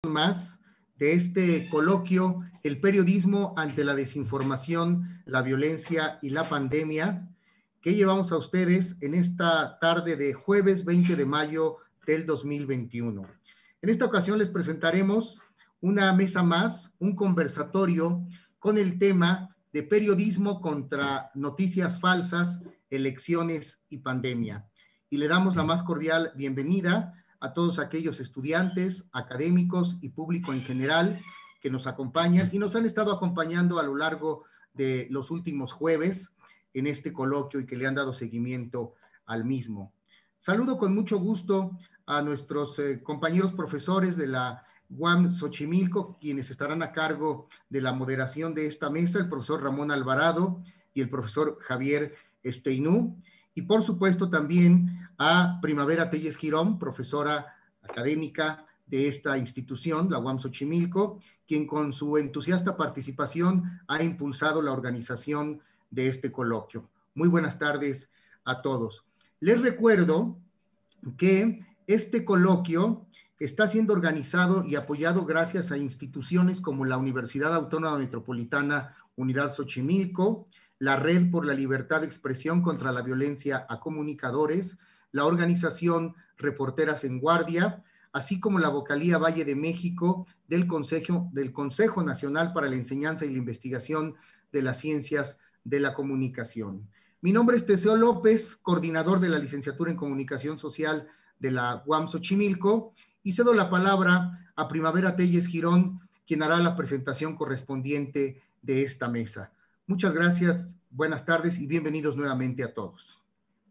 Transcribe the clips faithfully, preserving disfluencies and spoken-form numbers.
más de este coloquio, el periodismo ante la desinformación, la violencia y la pandemia, que llevamos a ustedes en esta tarde de jueves veinte de mayo del dos mil veintiuno. En esta ocasión les presentaremos una mesa más, un conversatorio con el tema de periodismo contra noticias falsas, elecciones y pandemia. Y le damos la más cordial bienvenida a todos aquellos estudiantes, académicos y público en general que nos acompañan y nos han estado acompañando a lo largo de los últimos jueves en este coloquio y que le han dado seguimiento al mismo. Saludo con mucho gusto a nuestros eh, compañeros profesores de la U A M Xochimilco, quienes estarán a cargo de la moderación de esta mesa, el profesor Ramón Alvarado y el profesor Javier Esteinú, y por supuesto también a Primavera Telles Girón, profesora académica de esta institución, la U A M Xochimilco, quien con su entusiasta participación ha impulsado la organización de este coloquio. Muy buenas tardes a todos. Les recuerdo que este coloquio está siendo organizado y apoyado gracias a instituciones como la Universidad Autónoma Metropolitana Unidad Xochimilco, la Red por la Libertad de Expresión contra la Violencia a Comunicadores, la organización Reporteras en Guardia, así como la Vocalía Valle de México del Consejo, del Consejo Nacional para la Enseñanza y la Investigación de las Ciencias de la Comunicación. Mi nombre es Teseo López, coordinador de la Licenciatura en Comunicación Social de la U A M Xochimilco, y cedo la palabra a Primavera Telles Girón, quien hará la presentación correspondiente de esta mesa. Muchas gracias, buenas tardes y bienvenidos nuevamente a todos.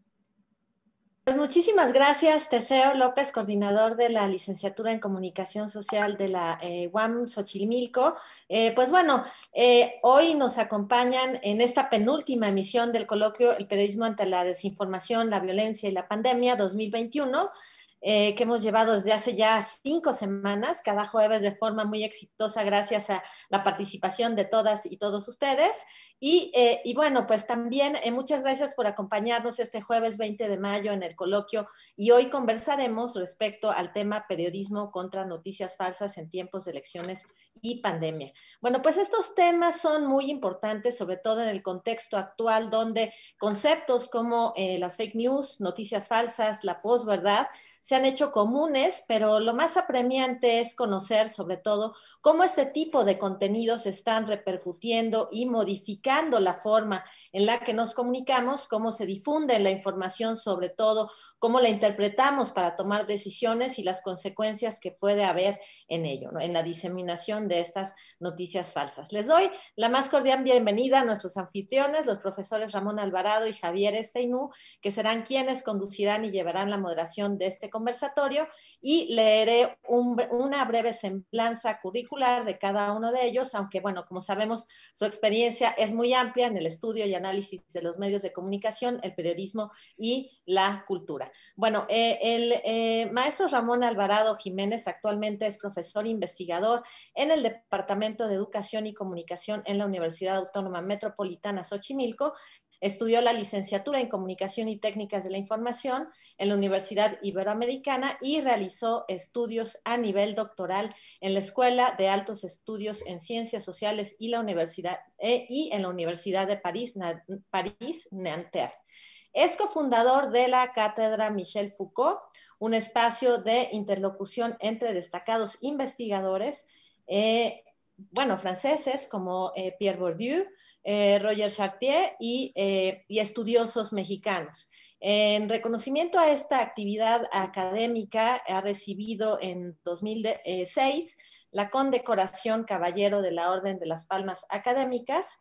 Pues muchísimas gracias, Teseo López, coordinador de la Licenciatura en Comunicación Social de la eh, U A M Xochimilco. Eh, pues bueno, eh, hoy nos acompañan en esta penúltima emisión del coloquio El periodismo ante la desinformación, la violencia y la pandemia dos mil veintiuno, eh, que hemos llevado desde hace ya cinco semanas, cada jueves de forma muy exitosa gracias a la participación de todas y todos ustedes. Y, eh, y bueno, pues también eh, muchas gracias por acompañarnos este jueves veinte de mayo en el coloquio, y hoy conversaremos respecto al tema periodismo contra noticias falsas en tiempos de elecciones y pandemia. Bueno, pues estos temas son muy importantes, sobre todo en el contexto actual, donde conceptos como eh, las fake news, noticias falsas, la posverdad, se han hecho comunes, pero lo más apremiante es conocer sobre todo cómo este tipo de contenidos están repercutiendo y modificando la forma en la que nos comunicamos, cómo se difunde la información, sobre todo cómo la interpretamos para tomar decisiones y las consecuencias que puede haber en ello, ¿no? En la diseminación de estas noticias falsas. Les doy la más cordial bienvenida a nuestros anfitriones, los profesores Ramón Alvarado y Javier Esteinú, que serán quienes conducirán y llevarán la moderación de este conversatorio, y leeré un, una breve semblanza curricular de cada uno de ellos, aunque bueno, como sabemos, su experiencia es muy amplia en el estudio y análisis de los medios de comunicación, el periodismo y la cultura. Bueno, eh, el eh, maestro Ramón Alvarado Jiménez actualmente es profesor investigador en el Departamento de Educación y Comunicación en la Universidad Autónoma Metropolitana Xochimilco. Estudió la licenciatura en Comunicación y Técnicas de la Información en la Universidad Iberoamericana y realizó estudios a nivel doctoral en la Escuela de Altos Estudios en Ciencias Sociales y, la Universidad, eh, y en la Universidad de París, París, Nanterre. Es cofundador de la Cátedra Michel Foucault, un espacio de interlocución entre destacados investigadores, eh, bueno, franceses como eh, Pierre Bourdieu, eh, Roger Chartier y, eh, y estudiosos mexicanos. En reconocimiento a esta actividad académica, ha recibido en dos mil seis la condecoración Caballero de la Orden de las Palmas Académicas,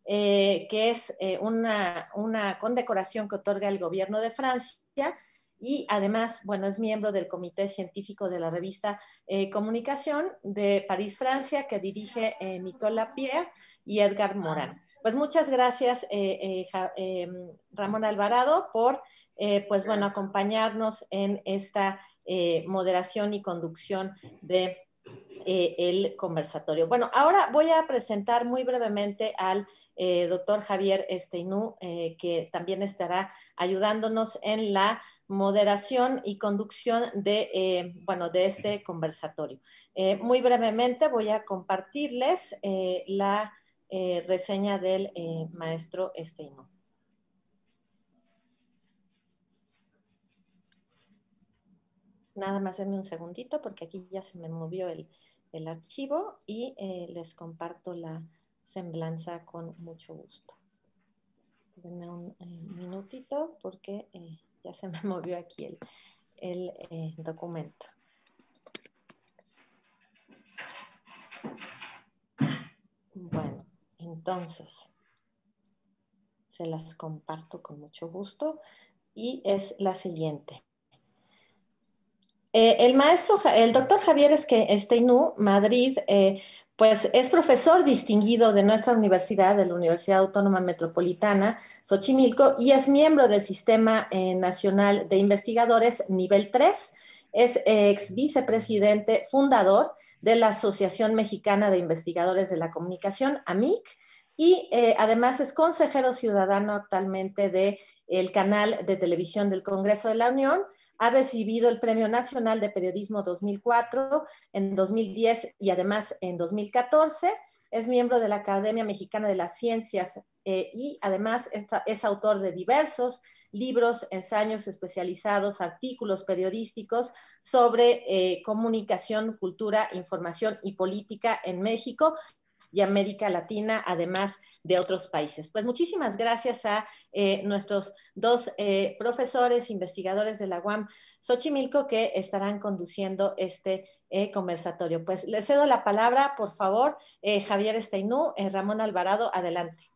Eh, que es eh, una, una condecoración que otorga el gobierno de Francia, y además, bueno, es miembro del comité científico de la revista eh, Comunicación de París, Francia, que dirige eh, Nicolas Pierre y Edgar Morin. Pues muchas gracias, eh, eh, ja, eh, Ramón Alvarado, por eh, pues bueno, acompañarnos en esta eh, moderación y conducción de Eh, el conversatorio. Bueno, ahora voy a presentar muy brevemente al eh, doctor Javier Esteinú, eh, que también estará ayudándonos en la moderación y conducción de, eh, bueno, de este conversatorio. Eh, muy brevemente voy a compartirles eh, la eh, reseña del eh, maestro Steinu. Nada más denme un segundito porque aquí ya se me movió el, el archivo y eh, les comparto la semblanza con mucho gusto. Denme un eh, minutito porque eh, ya se me movió aquí el, el eh, documento. Bueno, entonces se las comparto con mucho gusto y es la siguiente. Eh, el maestro, el doctor Javier Steinu Madrid, eh, pues es profesor distinguido de nuestra universidad, de la Universidad Autónoma Metropolitana Xochimilco, y es miembro del Sistema eh, Nacional de Investigadores Nivel tres. Es eh, ex vicepresidente fundador de la Asociación Mexicana de Investigadores de la Comunicación, A M I C, y eh, además es consejero ciudadano actualmente del canal de televisión del Congreso de la Unión. Ha recibido el Premio Nacional de Periodismo dos mil cuatro, en dos mil diez y además en dos mil catorce. Es miembro de la Academia Mexicana de las Ciencias eh, y además es, es autor de diversos libros, ensayos especializados, artículos periodísticos sobre eh, comunicación, cultura, información y política en México y América Latina, además de otros países. Pues muchísimas gracias a eh, nuestros dos eh, profesores, investigadores de la U A M Xochimilco, que estarán conduciendo este eh, conversatorio. Pues les cedo la palabra, por favor, eh, Javier Steinu, eh, Ramón Alvarado, adelante.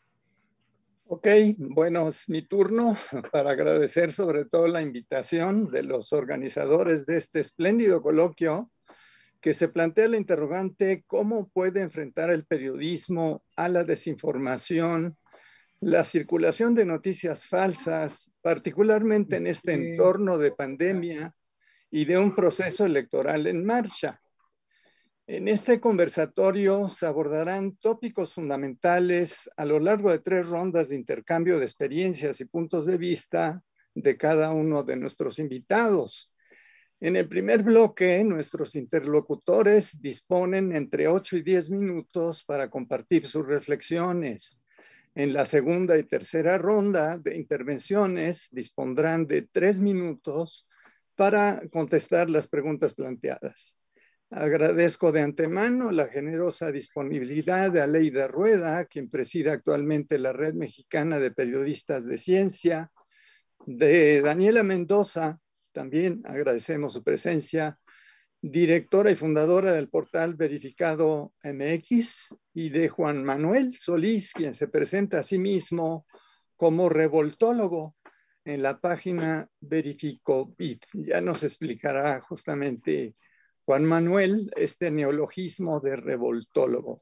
Ok, bueno, es mi turno para agradecer sobre todo la invitación de los organizadores de este espléndido coloquio, que se plantea la interrogante: ¿cómo puede enfrentar el periodismo a la desinformación, la circulación de noticias falsas, particularmente en este entorno de pandemia y de un proceso electoral en marcha? En este conversatorio se abordarán tópicos fundamentales a lo largo de tres rondas de intercambio de experiencias y puntos de vista de cada uno de nuestros invitados. En el primer bloque, nuestros interlocutores disponen entre ocho y diez minutos para compartir sus reflexiones. En la segunda y tercera ronda de intervenciones dispondrán de tres minutos para contestar las preguntas planteadas. Agradezco de antemano la generosa disponibilidad de Aleida Rueda, quien preside actualmente la Red Mexicana de Periodistas de Ciencia, de Daniela Mendoza. También agradecemos su presencia, directora y fundadora del portal Verificado M X, y de Juan Manuel Solís, quien se presenta a sí mismo como revoltólogo en la página Verificovid. Ya nos explicará justamente Juan Manuel este neologismo de revoltólogo.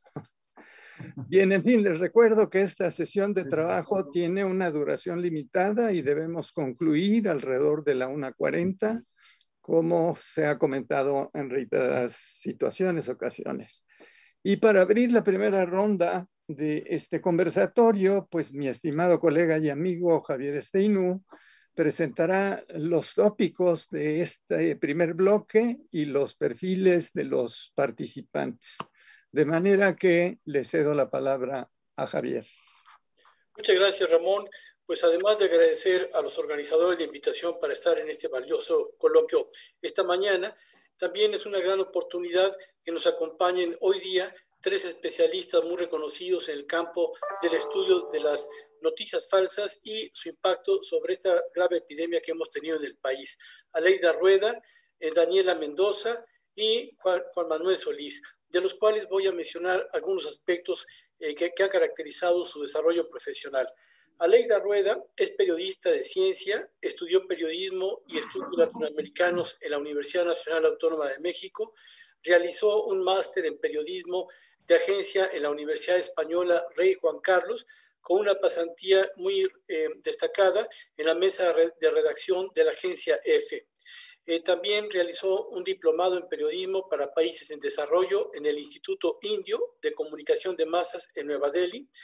Bien, en fin, les recuerdo que esta sesión de trabajo tiene una duración limitada y debemos concluir alrededor de la una cuarenta, como se ha comentado en reiteradas situaciones, ocasiones. Y para abrir la primera ronda de este conversatorio, pues mi estimado colega y amigo Javier Steinu presentará los tópicos de este primer bloque y los perfiles de los participantes. De manera que le cedo la palabra a Javier. Muchas gracias, Ramón. Pues además de agradecer a los organizadores de invitación para estar en este valioso coloquio esta mañana, también es una gran oportunidad que nos acompañen hoy día tres especialistas muy reconocidos en el campo del estudio de las noticias falsas y su impacto sobre esta grave epidemia que hemos tenido en el país. Aleida Rueda, eh, Daniela Mendoza y Juan, Juan Manuel Solís, de los cuales voy a mencionar algunos aspectos eh, que, que han caracterizado su desarrollo profesional. Aleida Rueda es periodista de ciencia, estudió periodismo y estudios latinoamericanos en la Universidad Nacional Autónoma de México, realizó un máster en periodismo de agencia en la Universidad Española Rey Juan Carlos, con una pasantía muy eh, destacada en la mesa de redacción de la agencia EFE. Eh, también realizó un diplomado en periodismo para países en desarrollo en el Instituto Indio de Comunicación de Masas en Nueva Delhi.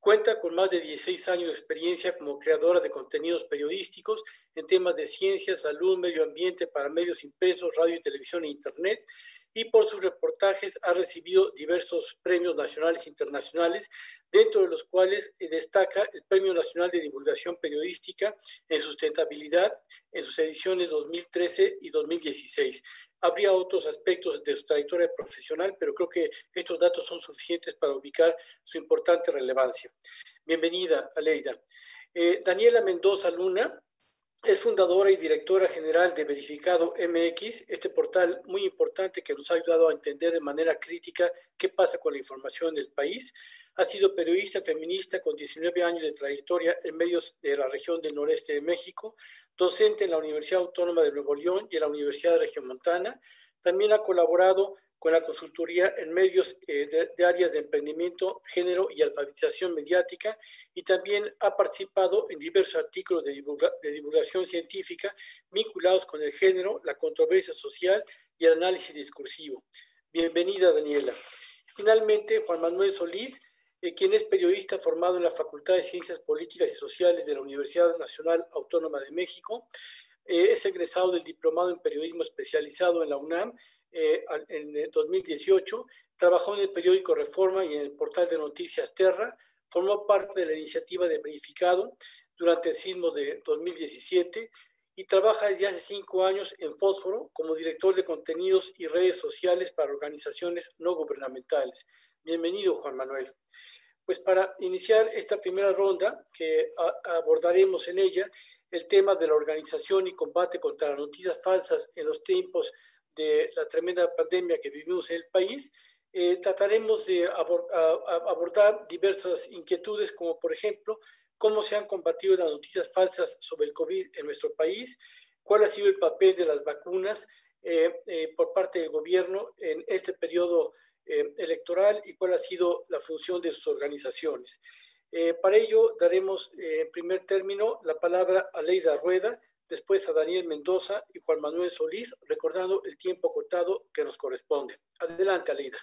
Cuenta con más de dieciséis años de experiencia como creadora de contenidos periodísticos en temas de ciencia, salud, medio ambiente para medios impresos, radio y televisión e internet, y por sus reportajes ha recibido diversos premios nacionales e internacionales, dentro de los cuales destaca el Premio Nacional de Divulgación Periodística en Sustentabilidad en sus ediciones dos mil trece y dos mil dieciséis. Habría otros aspectos de su trayectoria profesional, pero creo que estos datos son suficientes para ubicar su importante relevancia. Bienvenida, Aleida. Eh, Daniela Mendoza Luna es fundadora y directora general de Verificado M X, este portal muy importante que nos ha ayudado a entender de manera crítica qué pasa con la información del país. Ha sido periodista feminista con diecinueve años de trayectoria en medios de la región del noreste de México, docente en la Universidad Autónoma de Nuevo León y en la Universidad Regiomontana. También ha colaborado con la consultoría en medios eh, de, de áreas de emprendimiento, género y alfabetización mediática, y también ha participado en diversos artículos de, divulga, de divulgación científica vinculados con el género, la controversia social y el análisis discursivo. Bienvenida, Daniela. Finalmente, Juan Manuel Solís, eh, quien es periodista formado en la Facultad de Ciencias Políticas y Sociales de la Universidad Nacional Autónoma de México. Eh, es egresado del Diplomado en Periodismo Especializado en la UNAM eh, en dos mil dieciocho. Trabajó en el periódico Reforma y en el portal de noticias Terra. Formó parte de la iniciativa de Verificado durante el sismo de dos mil diecisiete y trabaja desde hace cinco años en Fósforo como director de contenidos y redes sociales para organizaciones no gubernamentales. Bienvenido, Juan Manuel. Pues para iniciar esta primera ronda, que a, abordaremos en ella el tema de la organización y combate contra las noticias falsas en los tiempos de la tremenda pandemia que vivimos en el país, eh, trataremos de abor a, a abordar diversas inquietudes, como por ejemplo, cómo se han combatido las noticias falsas sobre el COVID en nuestro país, cuál ha sido el papel de las vacunas eh, eh, por parte del gobierno en este periodo eh, electoral y cuál ha sido la función de sus organizaciones. Eh, para ello daremos eh, en primer término la palabra a Aleida Rueda, después a Daniel Mendoza y Juan Manuel Solís, recordando el tiempo cortado que nos corresponde. Adelante, Aleida.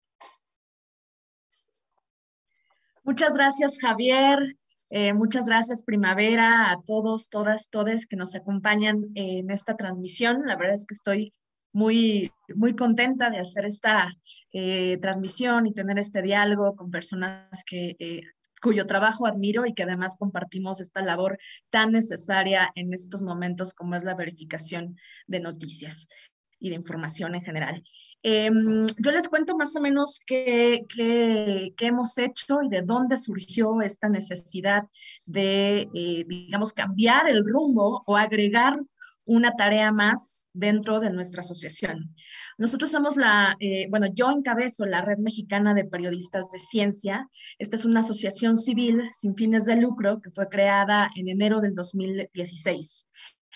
Muchas gracias, Javier. Eh, muchas gracias, Primavera, a todos, todas, todes que nos acompañan en esta transmisión. La verdad es que estoy muy, muy contenta de hacer esta eh, transmisión y tener este diálogo con personas que, eh, cuyo trabajo admiro y que además compartimos esta labor tan necesaria en estos momentos como es la verificación de noticias y de información en general. Eh, yo les cuento más o menos qué, qué, qué hemos hecho y de dónde surgió esta necesidad de, eh, digamos, cambiar el rumbo o agregar una tarea más dentro de nuestra asociación. Nosotros somos la, eh, bueno, yo encabezo la Red Mexicana de Periodistas de Ciencia. Esta es una asociación civil sin fines de lucro que fue creada en enero del dos mil dieciséis.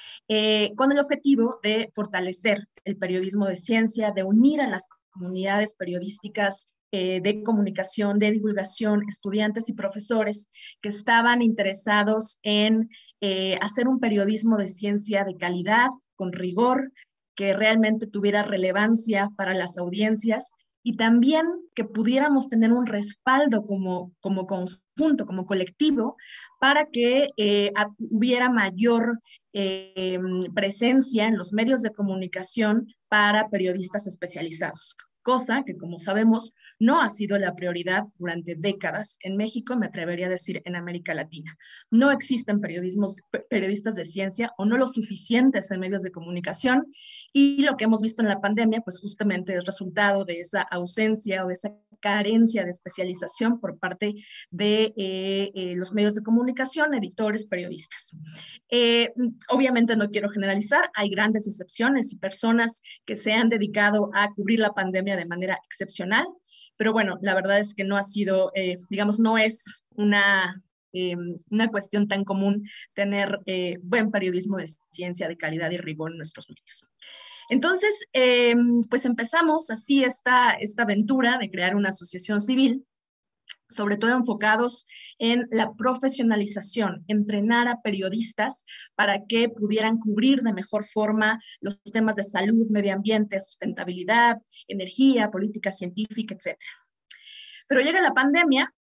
Eh, con el objetivo de fortalecer el periodismo de ciencia, de unir a las comunidades periodísticas eh, de comunicación, de divulgación, estudiantes y profesores que estaban interesados en eh, hacer un periodismo de ciencia de calidad, con rigor, que realmente tuviera relevancia para las audiencias y también que pudiéramos tener un respaldo como, como conjunto, como colectivo, para que eh, hubiera mayor eh, presencia en los medios de comunicación para periodistas especializados. Cosa que, como sabemos, no ha sido la prioridad durante décadas en México, me atrevería a decir en América Latina. No existen periodismos, periodistas de ciencia o no lo suficientes en medios de comunicación, y lo que hemos visto en la pandemia, pues justamente es resultado de esa ausencia o de esa carencia de especialización por parte de eh, eh, los medios de comunicación, editores, periodistas. Eh, obviamente no quiero generalizar, hay grandes excepciones y personas que se han dedicado a cubrir la pandemia de manera excepcional, pero bueno, la verdad es que no ha sido, eh, digamos, no es una, eh, una cuestión tan común tener eh, buen periodismo de ciencia de calidad y rigor en nuestros medios. Entonces, eh, pues empezamos así esta, esta aventura de crear una asociación civil, sobre todo enfocados en la profesionalización, entrenar a periodistas para que pudieran cubrir de mejor forma los temas de salud, medio ambiente, sustentabilidad, energía, política científica, etcétera. Pero llega la pandemia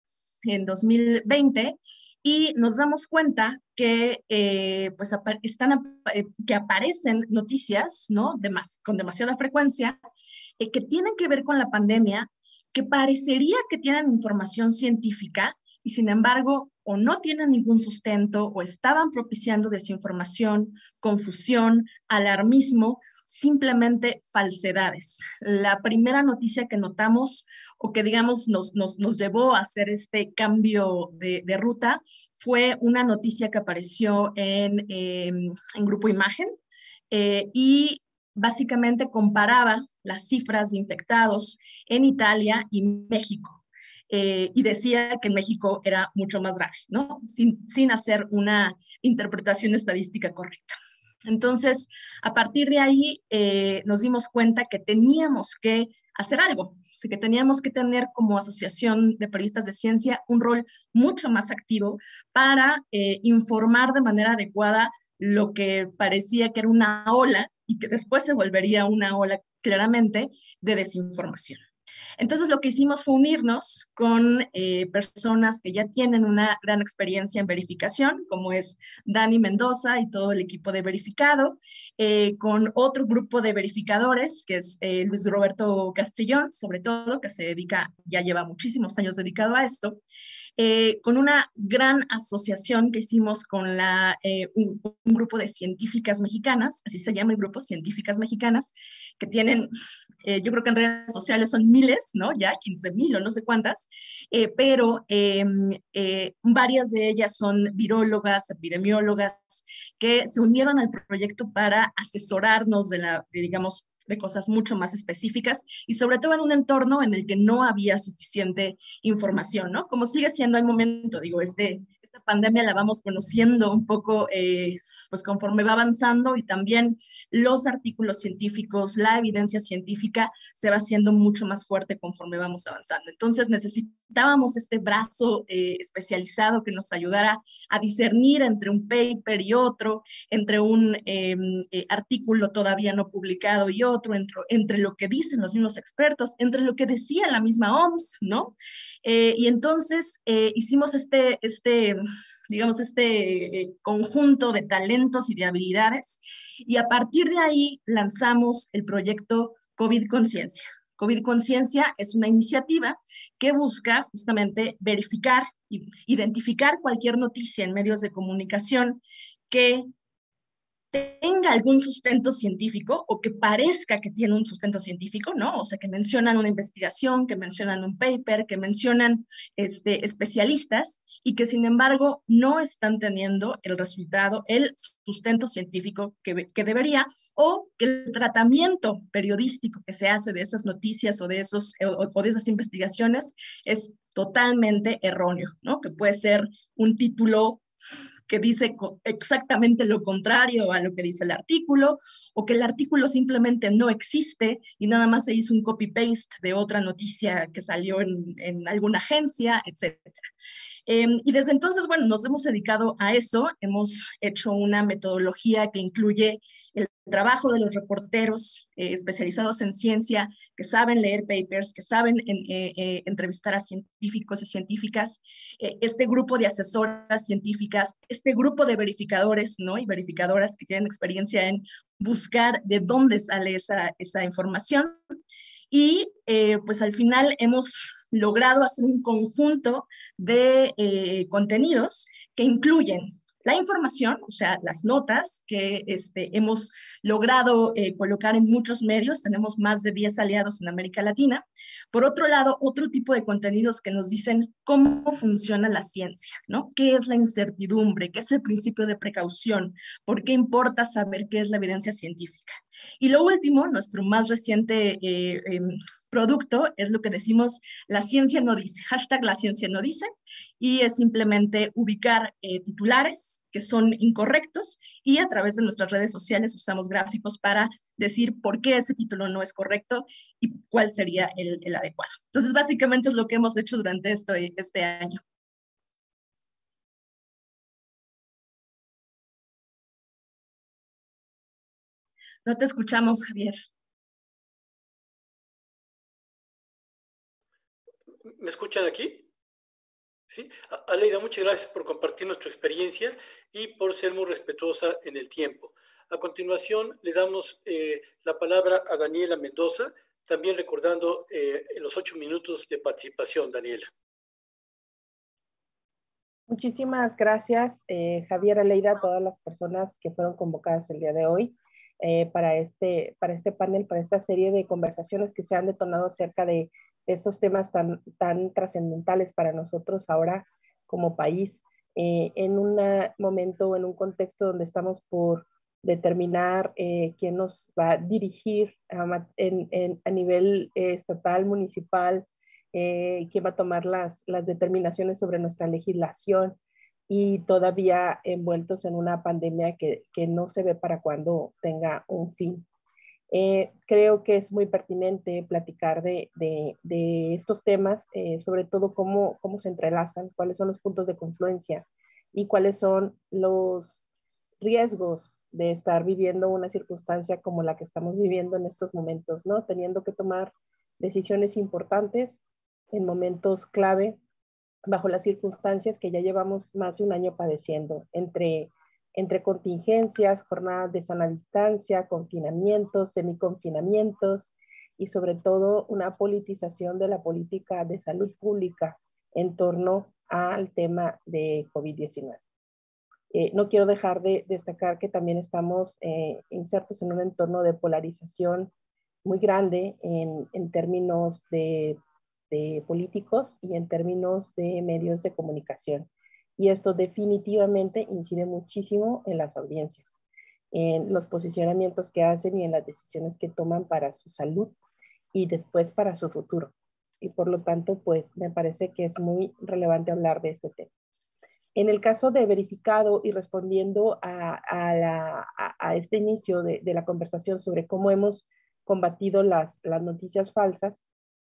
en dos mil veinte, y nos damos cuenta que, eh, pues, están, eh, que aparecen noticias, ¿no? Demas con demasiada frecuencia, eh, que tienen que ver con la pandemia, que parecería que tienen información científica, y sin embargo, o no tienen ningún sustento, o estaban propiciando desinformación, confusión, alarmismo, simplemente falsedades. La primera noticia que notamos, o que digamos nos, nos, nos llevó a hacer este cambio de, de ruta, fue una noticia que apareció en, eh, en Grupo Imagen, eh, y básicamente comparaba las cifras de infectados en Italia y México. Eh, y decía que en México era mucho más grave, ¿no? Sin, sin hacer una interpretación estadística correcta. Entonces, a partir de ahí, eh, nos dimos cuenta que teníamos que hacer algo, o sea, que teníamos que tener como Asociación de Periodistas de Ciencia un rol mucho más activo para eh, informar de manera adecuada lo que parecía que era una ola y que después se volvería una ola claramente de desinformación. Entonces lo que hicimos fue unirnos con eh, personas que ya tienen una gran experiencia en verificación, como es Dani Mendoza y todo el equipo de Verificado, eh, con otro grupo de verificadores, que es eh, Luis Roberto Castrillón, sobre todo, que se dedica, ya lleva muchísimos años dedicado a esto, Eh, con una gran asociación que hicimos con la, eh, un, un grupo de científicas mexicanas, así se llama el grupo, Científicas Mexicanas, que tienen, eh, yo creo que en redes sociales son miles, ¿no? Ya quince mil o no sé cuántas, eh, pero eh, eh, varias de ellas son virólogas, epidemiólogas, que se unieron al proyecto para asesorarnos de la, de, digamos, de cosas mucho más específicas y sobre todo en un entorno en el que no había suficiente información, ¿no? Como sigue siendo al momento, digo, este, esta pandemia la vamos conociendo un poco, eh, pues conforme va avanzando, y también los artículos científicos, la evidencia científica se va haciendo mucho más fuerte conforme vamos avanzando. Entonces necesitábamos este brazo eh, especializado que nos ayudara a discernir entre un paper y otro, entre un eh, eh, artículo todavía no publicado y otro, entre, entre lo que dicen los mismos expertos, entre lo que decía la misma O M S, ¿no? Eh, y entonces eh, hicimos este, este, digamos, este eh, conjunto de talentos y de habilidades, y a partir de ahí lanzamos el proyecto COVID Conciencia. COVID Conciencia es una iniciativa que busca justamente verificar e identificar cualquier noticia en medios de comunicación que tenga algún sustento científico o que parezca que tiene un sustento científico, ¿no? O sea, que mencionan una investigación, que mencionan un paper, que mencionan este, especialistas, y que sin embargo no están teniendo el resultado, el sustento científico que, que debería, o que el tratamiento periodístico que se hace de esas noticias o de, esos, o, o de esas investigaciones es totalmente erróneo, ¿no? Que puede ser un título que dice exactamente lo contrario a lo que dice el artículo, o que el artículo simplemente no existe y nada más se hizo un copy-paste de otra noticia que salió en, en alguna agencia, etcétera. Eh, y desde entonces, bueno, nos hemos dedicado a eso, hemos hecho una metodología que incluye el trabajo de los reporteros eh, especializados en ciencia, que saben leer papers, que saben en, eh, eh, entrevistar a científicos y científicas, eh, este grupo de asesoras científicas, este grupo de verificadores, ¿no? Y verificadoras que tienen experiencia en buscar de dónde sale esa, esa información. Y eh, pues al final hemos logrado hacer un conjunto de eh, contenidos que incluyen la información, o sea, las notas que este, hemos logrado eh, colocar en muchos medios, tenemos más de diez aliados en América Latina. Por otro lado, otro tipo de contenidos que nos dicen cómo funciona la ciencia, ¿no? ¿Qué es la incertidumbre? ¿Qué es el principio de precaución? ¿Por qué importa saber qué es la evidencia científica? Y lo último, nuestro más reciente eh, eh, producto, es lo que decimos, la ciencia no dice, hashtag la ciencia no dice, y es simplemente ubicar eh, titulares que son incorrectos, y a través de nuestras redes sociales usamos gráficos para decir por qué ese título no es correcto y cuál sería el, el adecuado. Entonces, básicamente es lo que hemos hecho durante esto, este año. No te escuchamos, Javier. ¿Me escuchan aquí? Sí, Aleida, muchas gracias por compartirnos tu experiencia y por ser muy respetuosa en el tiempo. A continuación, le damos eh, la palabra a Daniela Mendoza, también recordando eh, los ocho minutos de participación, Daniela. Muchísimas gracias, eh, Javier, Aleida, a todas las personas que fueron convocadas el día de hoy eh, para, este, para este panel, para esta serie de conversaciones que se han detonado acerca de estos temas tan, tan trascendentales para nosotros ahora como país, eh, en un momento, en un contexto donde estamos por determinar eh, quién nos va a dirigir a, en, en, a nivel eh, estatal, municipal, eh, quién va a tomar las, las determinaciones sobre nuestra legislación y todavía envueltos en una pandemia que, que no se ve para cuándo tenga un fin. Eh, creo que es muy pertinente platicar de, de, de estos temas, eh, sobre todo cómo, cómo se entrelazan, cuáles son los puntos de confluencia y cuáles son los riesgos de estar viviendo una circunstancia como la que estamos viviendo en estos momentos, ¿no? Teniendo que tomar decisiones importantes en momentos clave bajo las circunstancias que ya llevamos más de un año padeciendo, entre entre contingencias, jornadas de sana distancia, confinamientos, semiconfinamientos y sobre todo una politización de la política de salud pública en torno al tema de COVID diecinueve. Eh, no quiero dejar de destacar que también estamos eh, insertos en un entorno de polarización muy grande en, en términos de, de políticos y en términos de medios de comunicación. Y esto definitivamente incide muchísimo en las audiencias, en los posicionamientos que hacen y en las decisiones que toman para su salud y después para su futuro. Y por lo tanto, pues me parece que es muy relevante hablar de este tema. En el caso de verificado y respondiendo a, a, la, a, a este inicio de, de la conversación sobre cómo hemos combatido las, las noticias falsas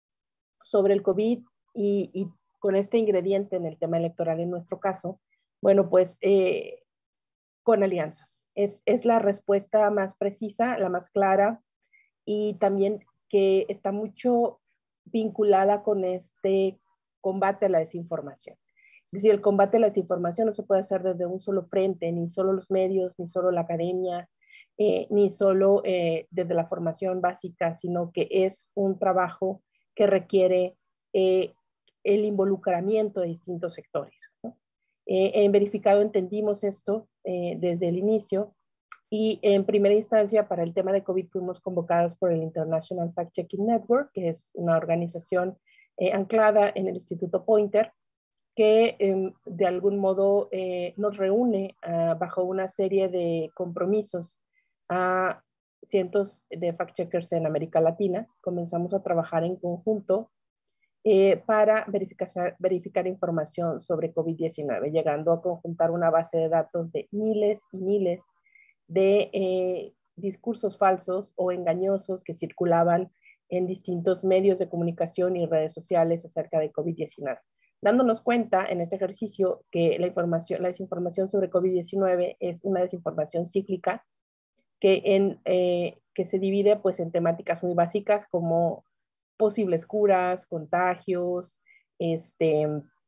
sobre el COVID y, y con este ingrediente en el tema electoral en nuestro caso, bueno, pues eh, con alianzas. Es, es la respuesta más precisa, la más clara y también que está mucho vinculada con este combate a la desinformación. Es decir, el combate a la desinformación no se puede hacer desde un solo frente, ni solo los medios, ni solo la academia, eh, ni solo eh, desde la formación básica, sino que es un trabajo que requiere eh, el involucramiento de distintos sectores, ¿no? Eh, en verificado entendimos esto eh, desde el inicio y en primera instancia para el tema de COVID fuimos convocadas por el International Fact Checking Network, que es una organización eh, anclada en el Instituto Poynter, que eh, de algún modo eh, nos reúne uh, bajo una serie de compromisos a cientos de fact-checkers en América Latina. Comenzamos a trabajar en conjunto eh, para verificar, verificar información sobre COVID diecinueve, llegando a conjuntar una base de datos de miles y miles de eh, discursos falsos o engañosos que circulaban en distintos medios de comunicación y redes sociales acerca de COVID diecinueve. Dándonos cuenta en este ejercicio que la, información, la desinformación sobre COVID diecinueve es una desinformación cíclica que, en, eh, que se divide pues, en temáticas muy básicas como posibles curas, contagios, este,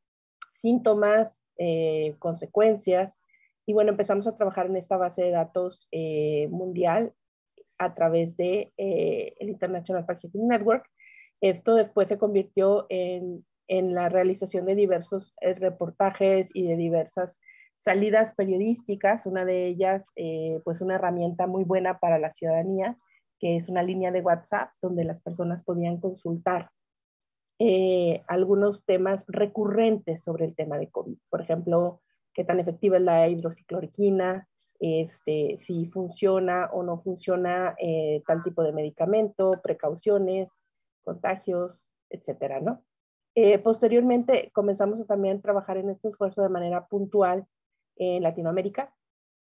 síntomas, eh, consecuencias. Y bueno, empezamos a trabajar en esta base de datos eh, mundial a través de eh, el International Fact Checking Network. Esto después se convirtió en, en la realización de diversos eh, reportajes y de diversas salidas periodísticas, una de ellas eh, pues una herramienta muy buena para la ciudadanía, que es una línea de WhatsApp donde las personas podían consultar eh, algunos temas recurrentes sobre el tema de COVID. Por ejemplo, qué tan efectiva es la hidroxicloroquina, este, si funciona o no funciona eh, tal tipo de medicamento, precauciones, contagios, etcétera, ¿no? Eh, posteriormente comenzamos a también trabajar en este esfuerzo de manera puntual en Latinoamérica,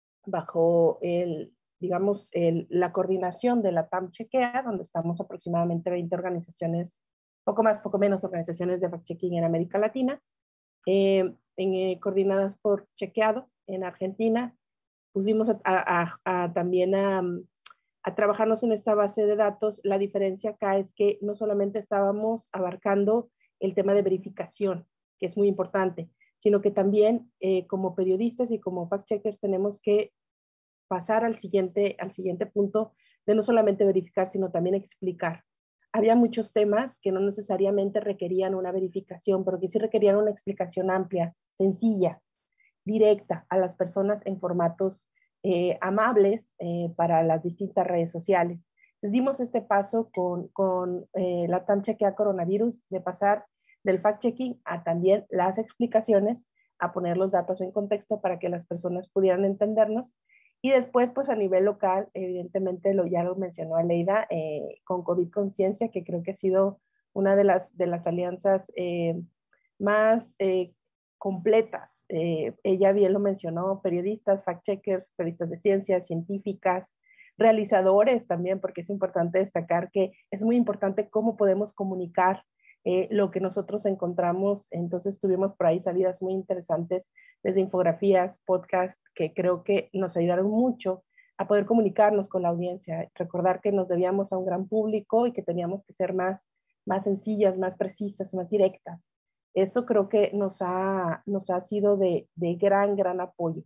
bajo el, digamos, el, la coordinación de la T A M Chequea, donde estamos aproximadamente veinte organizaciones, poco más, poco menos organizaciones de fact-checking en América Latina, eh, en, eh, coordinadas por Chequeado en Argentina. Pusimos a, a, a, a también a, a trabajarnos en esta base de datos. La diferencia acá es que no solamente estábamos abarcando el tema de verificación, que es muy importante, sino que también eh, como periodistas y como fact-checkers tenemos que pasar al siguiente, al siguiente punto de no solamente verificar, sino también explicar. Había muchos temas que no necesariamente requerían una verificación, pero que sí requerían una explicación amplia, sencilla, directa a las personas en formatos eh, amables eh, para las distintas redes sociales. Les dimos este paso con, con eh, la TAM Chequea Coronavirus, de pasar del fact-checking a también las explicaciones, a poner los datos en contexto para que las personas pudieran entendernos. Y después, pues a nivel local, evidentemente, lo, ya lo mencionó Aleida, eh, con COVID Conciencia, que creo que ha sido una de las, de las alianzas eh, más eh, completas. Eh, ella bien lo mencionó, periodistas, fact-checkers, periodistas de ciencias, científicas, realizadores también, porque es importante destacar que es muy importante cómo podemos comunicar eh, lo que nosotros encontramos. Entonces tuvimos por ahí salidas muy interesantes desde infografías, podcasts, que creo que nos ayudaron mucho a poder comunicarnos con la audiencia, recordar que nos debíamos a un gran público y que teníamos que ser más, más sencillas, más precisas, más directas. Esto creo que nos ha, nos ha sido de, de gran, gran apoyo.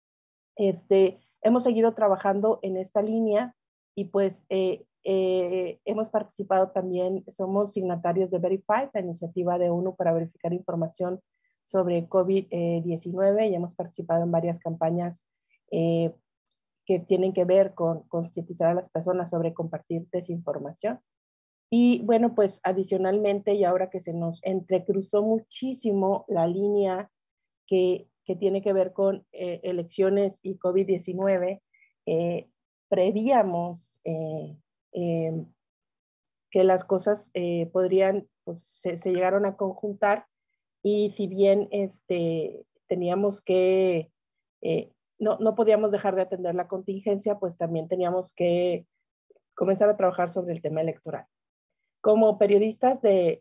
Este, hemos seguido trabajando en esta línea y pues eh, eh, hemos participado también, somos signatarios de Verify, la iniciativa de ONU para verificar información sobre COVID diecinueve, y hemos participado en varias campañas eh, que tienen que ver con concientizar a las personas sobre compartir desinformación. Y bueno, pues adicionalmente, y ahora que se nos entrecruzó muchísimo la línea que, que tiene que ver con eh, elecciones y COVID diecinueve, eh, prevíamos eh, eh, que las cosas eh, podrían, pues se, se llegaron a conjuntar, y si bien este, teníamos que, eh, no, no podíamos dejar de atender la contingencia, pues también teníamos que comenzar a trabajar sobre el tema electoral. Como periodistas de,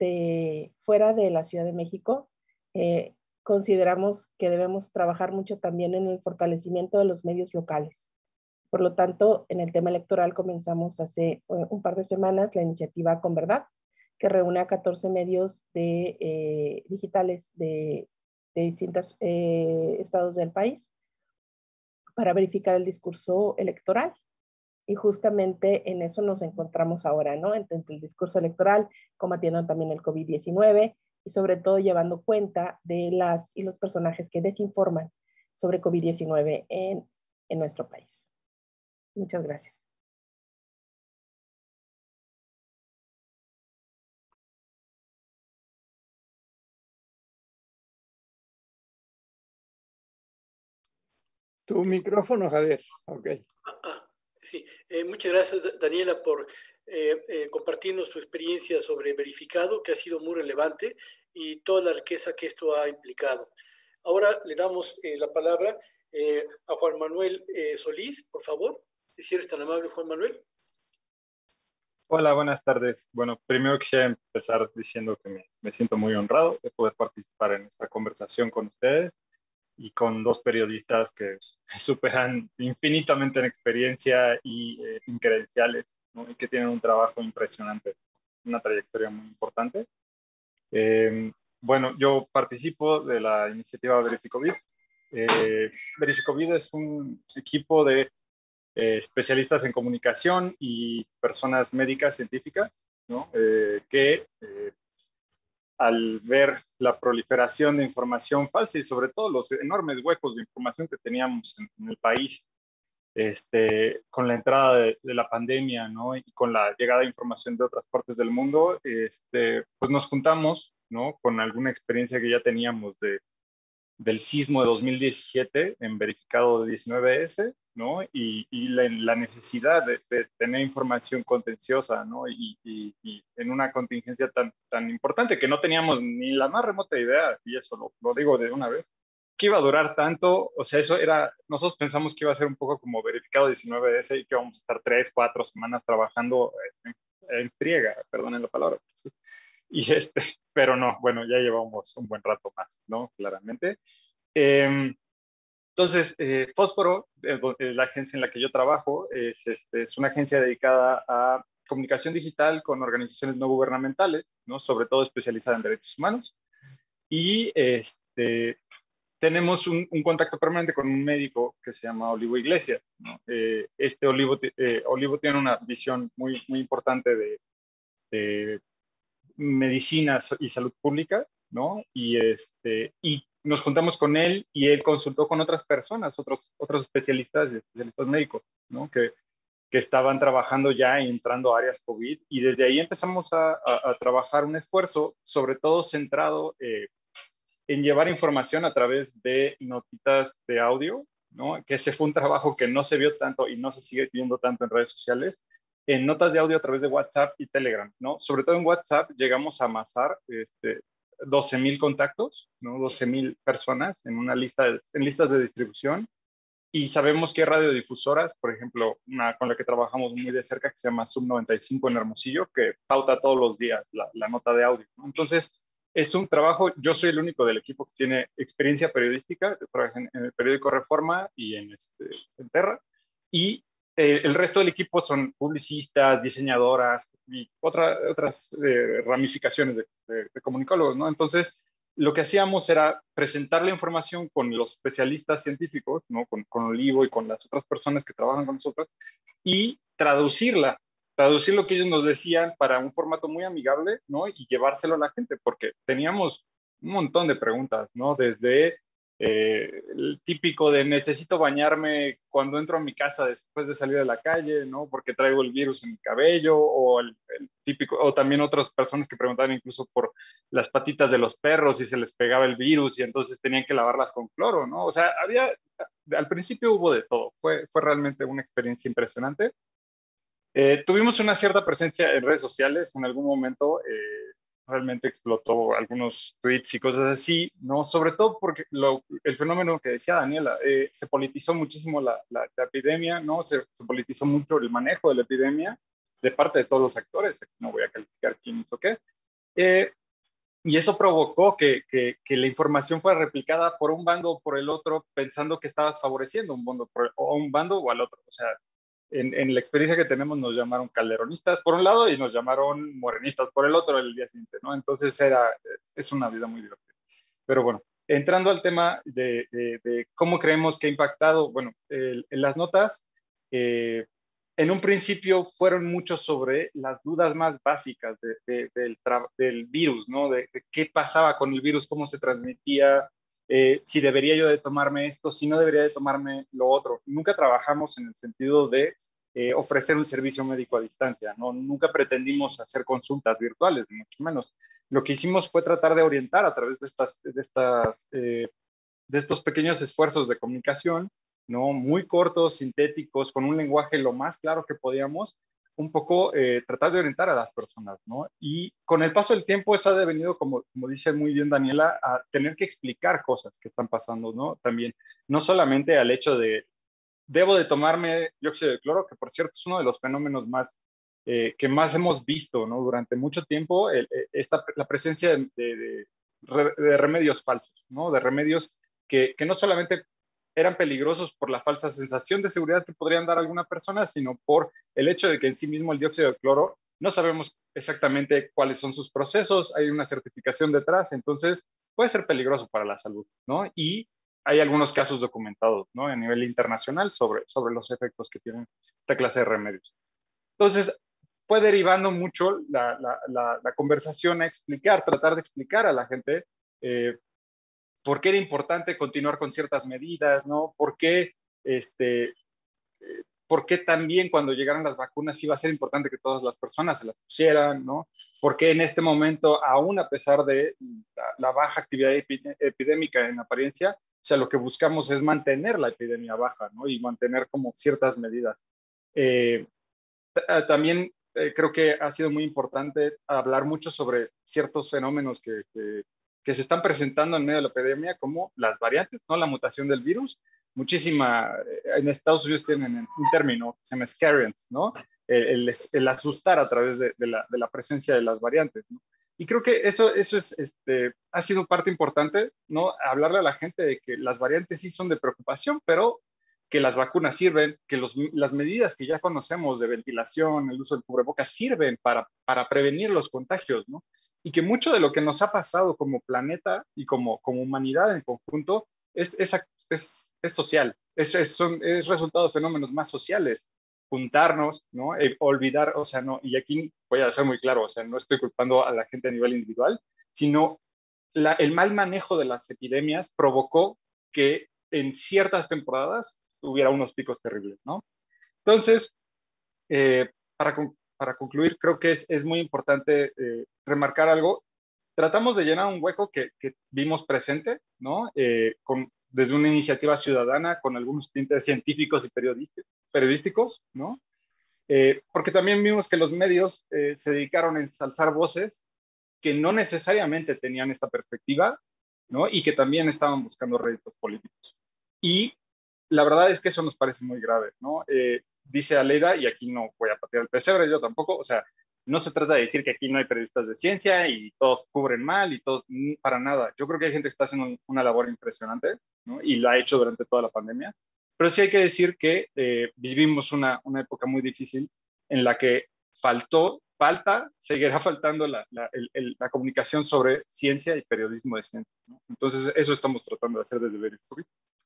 de fuera de la Ciudad de México, eh, consideramos que debemos trabajar mucho también en el fortalecimiento de los medios locales. Por lo tanto, en el tema electoral comenzamos hace un par de semanas la iniciativa Con Verdad, que reúne a catorce medios de, eh, digitales de, de distintos eh, estados del país para verificar el discurso electoral. Y justamente en eso nos encontramos ahora, ¿no? Entre el discurso electoral, combatiendo también el COVID diecinueve y sobre todo llevando cuenta de las y los personajes que desinforman sobre COVID diecinueve en, en nuestro país. Muchas gracias. Tu micrófono, Javier. Ok. Ah, ah, sí, eh, muchas gracias, Daniela, por eh, eh, compartirnos su experiencia sobre verificado, que ha sido muy relevante, y toda la riqueza que esto ha implicado. Ahora le damos eh, la palabra eh, a Juan Manuel eh, Solís, por favor. Si eres tan amable, Juan Manuel. Hola, buenas tardes. Bueno, primero quisiera empezar diciendo que me, me siento muy honrado de poder participar en esta conversación con ustedes y con dos periodistas que superan infinitamente en experiencia y eh, en credenciales, ¿no? Y que tienen un trabajo impresionante, una trayectoria muy importante. Eh, bueno, yo participo de la iniciativa Verificovid. Eh, Verificovid es un equipo de eh, especialistas en comunicación y personas médicas científicas, ¿no? Eh, que eh, al ver la proliferación de información falsa y sobre todo los enormes huecos de información que teníamos en, en el país, este, con la entrada de, de la pandemia, ¿no? Y con la llegada de información de otras partes del mundo, este, pues nos juntamos, ¿no? Con alguna experiencia que ya teníamos de, del sismo de dos mil diecisiete en verificado de diecinueve ese, ¿no? Y, y la, la necesidad de, de tener información contenciosa, ¿no? Y, y, y en una contingencia tan, tan importante que no teníamos ni la más remota idea, y eso lo, lo digo de una vez, que iba a durar tanto. O sea, eso era, nosotros pensamos que iba a ser un poco como verificado diecinueve ese y que íbamos a estar tres, cuatro semanas trabajando en, en friega, perdonen la palabra, ¿sí? Y este, pero no, bueno, ya llevamos un buen rato más, ¿no? Claramente. Eh, entonces, eh, Fósforo, eh, la agencia en la que yo trabajo, es, este, es una agencia dedicada a comunicación digital con organizaciones no gubernamentales, ¿no? Sobre todo especializada en derechos humanos. y este, tenemos un, un contacto permanente con un médico que se llama Olivo Iglesias, ¿no? Eh, este Olivo, eh, Olivo tiene una visión muy, muy importante de, de medicina y salud pública, ¿no? Y, este, y nos juntamos con él y él consultó con otras personas, otros, otros especialistas, especialistas médicos, ¿no? Que, que estaban trabajando ya entrando a áreas COVID, y desde ahí empezamos a, a, a trabajar un esfuerzo, sobre todo centrado eh, en llevar información a través de notitas de audio, ¿no? Que ese fue un trabajo que no se vio tanto y no se sigue viendo tanto en redes sociales, en notas de audio a través de WhatsApp y Telegram, ¿no? Sobre todo en WhatsApp llegamos a amasar este, doce mil contactos, ¿no? doce mil personas en una lista de, en listas de distribución, y sabemos que hay radiodifusoras, por ejemplo, una con la que trabajamos muy de cerca que se llama Sub noventa y cinco en Hermosillo, que pauta todos los días la, la nota de audio, ¿no? Entonces, es un trabajo, yo soy el único del equipo que tiene experiencia periodística, trabajé en, en el periódico Reforma y en, este, en Terra, y eh, el resto del equipo son publicistas, diseñadoras y otra, otras eh, ramificaciones de, de, de comunicólogos, ¿no? Entonces, lo que hacíamos era presentar la información con los especialistas científicos, ¿no? Con, con Olivo y con las otras personas que trabajan con nosotros, y traducirla, traducir lo que ellos nos decían para un formato muy amigable, ¿no? Y llevárselo a la gente, porque teníamos un montón de preguntas, ¿no? Desde eh, el típico de necesito bañarme cuando entro a mi casa después de salir de la calle, ¿no? Porque traigo el virus en mi cabello, o el, el típico, o también otras personas que preguntaban incluso por las patitas de los perros y se les pegaba el virus y entonces tenían que lavarlas con cloro, ¿no? O sea, había, al principio hubo de todo, fue, fue realmente una experiencia impresionante. Eh, tuvimos una cierta presencia en redes sociales, en algún momento eh, realmente explotó algunos tweets y cosas así, ¿no? Sobre todo porque lo, el fenómeno que decía Daniela, eh, se politizó muchísimo la, la, la epidemia, ¿no? Se, se politizó mucho el manejo de la epidemia de parte de todos los actores, no voy a calificar quién hizo qué, eh, y eso provocó que, que, que la información fuera replicada por un bando o por el otro, pensando que estabas favoreciendo un bando, por, o un bando o al otro, o sea, En, en la experiencia que tenemos nos llamaron calderonistas por un lado y nos llamaron morenistas por el otro el día siguiente, ¿no? Entonces era, es una vida muy divertida. Pero bueno, entrando al tema de, de, de cómo creemos que ha impactado, bueno, el, en las notas, eh, en un principio fueron mucho sobre las dudas más básicas de, de, del, del virus, ¿no? De, de qué pasaba con el virus, cómo se transmitía, Eh, si debería yo de tomarme esto, si no debería de tomarme lo otro. Nunca trabajamos en el sentido de eh, ofrecer un servicio médico a distancia, ¿no? Nunca pretendimos hacer consultas virtuales, ni mucho menos. Lo que hicimos fue tratar de orientar a través de, estas, de, estas, eh, de estos pequeños esfuerzos de comunicación, ¿no? Muy cortos, sintéticos, con un lenguaje lo más claro que podíamos, un poco eh, tratar de orientar a las personas, ¿no? Y con el paso del tiempo eso ha devenido, como, como dice muy bien Daniela, a tener que explicar cosas que están pasando, ¿no? También, no solamente al hecho de, debo de tomarme dióxido de cloro, que por cierto es uno de los fenómenos más, eh, que más hemos visto, ¿no? Durante mucho tiempo, el, esta, la presencia de, de, de remedios falsos, ¿no? De remedios que, que no solamente eran peligrosos por la falsa sensación de seguridad que podrían dar a alguna persona, sino por el hecho de que en sí mismo el dióxido de cloro no sabemos exactamente cuáles son sus procesos, hay una certificación detrás, entonces puede ser peligroso para la salud, ¿no? Y hay algunos casos documentados, ¿no? A nivel internacional sobre, sobre los efectos que tienen esta clase de remedios. Entonces, fue derivando mucho la, la, la, la conversación a explicar, tratar de explicar a la gente eh, por qué era importante continuar con ciertas medidas, ¿no? Por qué, este, eh, por qué también cuando llegaran las vacunas iba a ser importante que todas las personas se las pusieran, ¿no? Por qué en este momento, aún a pesar de la, la baja actividad epidémica en apariencia, o sea, lo que buscamos es mantener la epidemia baja, ¿no? Y mantener como ciertas medidas. Eh, también eh, creo que ha sido muy importante hablar mucho sobre ciertos fenómenos que, que que se están presentando en medio de la epidemia, como las variantes, ¿no? La mutación del virus. Muchísima, en Estados Unidos tienen un término que se llama scariants, ¿no? El, el, el asustar a través de, de, la, de la presencia de las variantes, ¿no? Y creo que eso, eso es, este, ha sido parte importante, ¿no? Hablarle a la gente de que las variantes sí son de preocupación, pero que las vacunas sirven, que los, las medidas que ya conocemos de ventilación, el uso del cubrebocas, sirven para, para prevenir los contagios, ¿no? y que mucho de lo que nos ha pasado como planeta y como, como humanidad en conjunto es, es, es, es social, es, es, son, es resultado de fenómenos más sociales, juntarnos, ¿no? Eh, olvidar, o sea, no, y aquí voy a ser muy claro, o sea, no estoy culpando a la gente a nivel individual, sino la, el mal manejo de las epidemias provocó que en ciertas temporadas hubiera unos picos terribles, ¿no? Entonces, eh, para, para concluir, creo que es, es muy importante eh, remarcar algo. Tratamos de llenar un hueco que, que vimos presente, ¿no? Eh, con, desde una iniciativa ciudadana con algunos tintes científicos y periodísticos, ¿no? Eh, porque también vimos que los medios eh, se dedicaron a ensalzar voces que no necesariamente tenían esta perspectiva, ¿no? Y que también estaban buscando réditos políticos. Y la verdad es que eso nos parece muy grave, ¿no? Eh, dice Aleida, y aquí no voy a patear el pesebre, yo tampoco, o sea, no se trata de decir que aquí no hay periodistas de ciencia y todos cubren mal y todos, para nada. Yo creo que hay gente que está haciendo una labor impresionante, ¿no? Y lo ha hecho durante toda la pandemia. Pero sí hay que decir que eh, vivimos una, una época muy difícil en la que faltó, falta, seguirá faltando la, la, el, el, la comunicación sobre ciencia y periodismo de ciencia, ¿no? Entonces, eso estamos tratando de hacer desde Verifobi.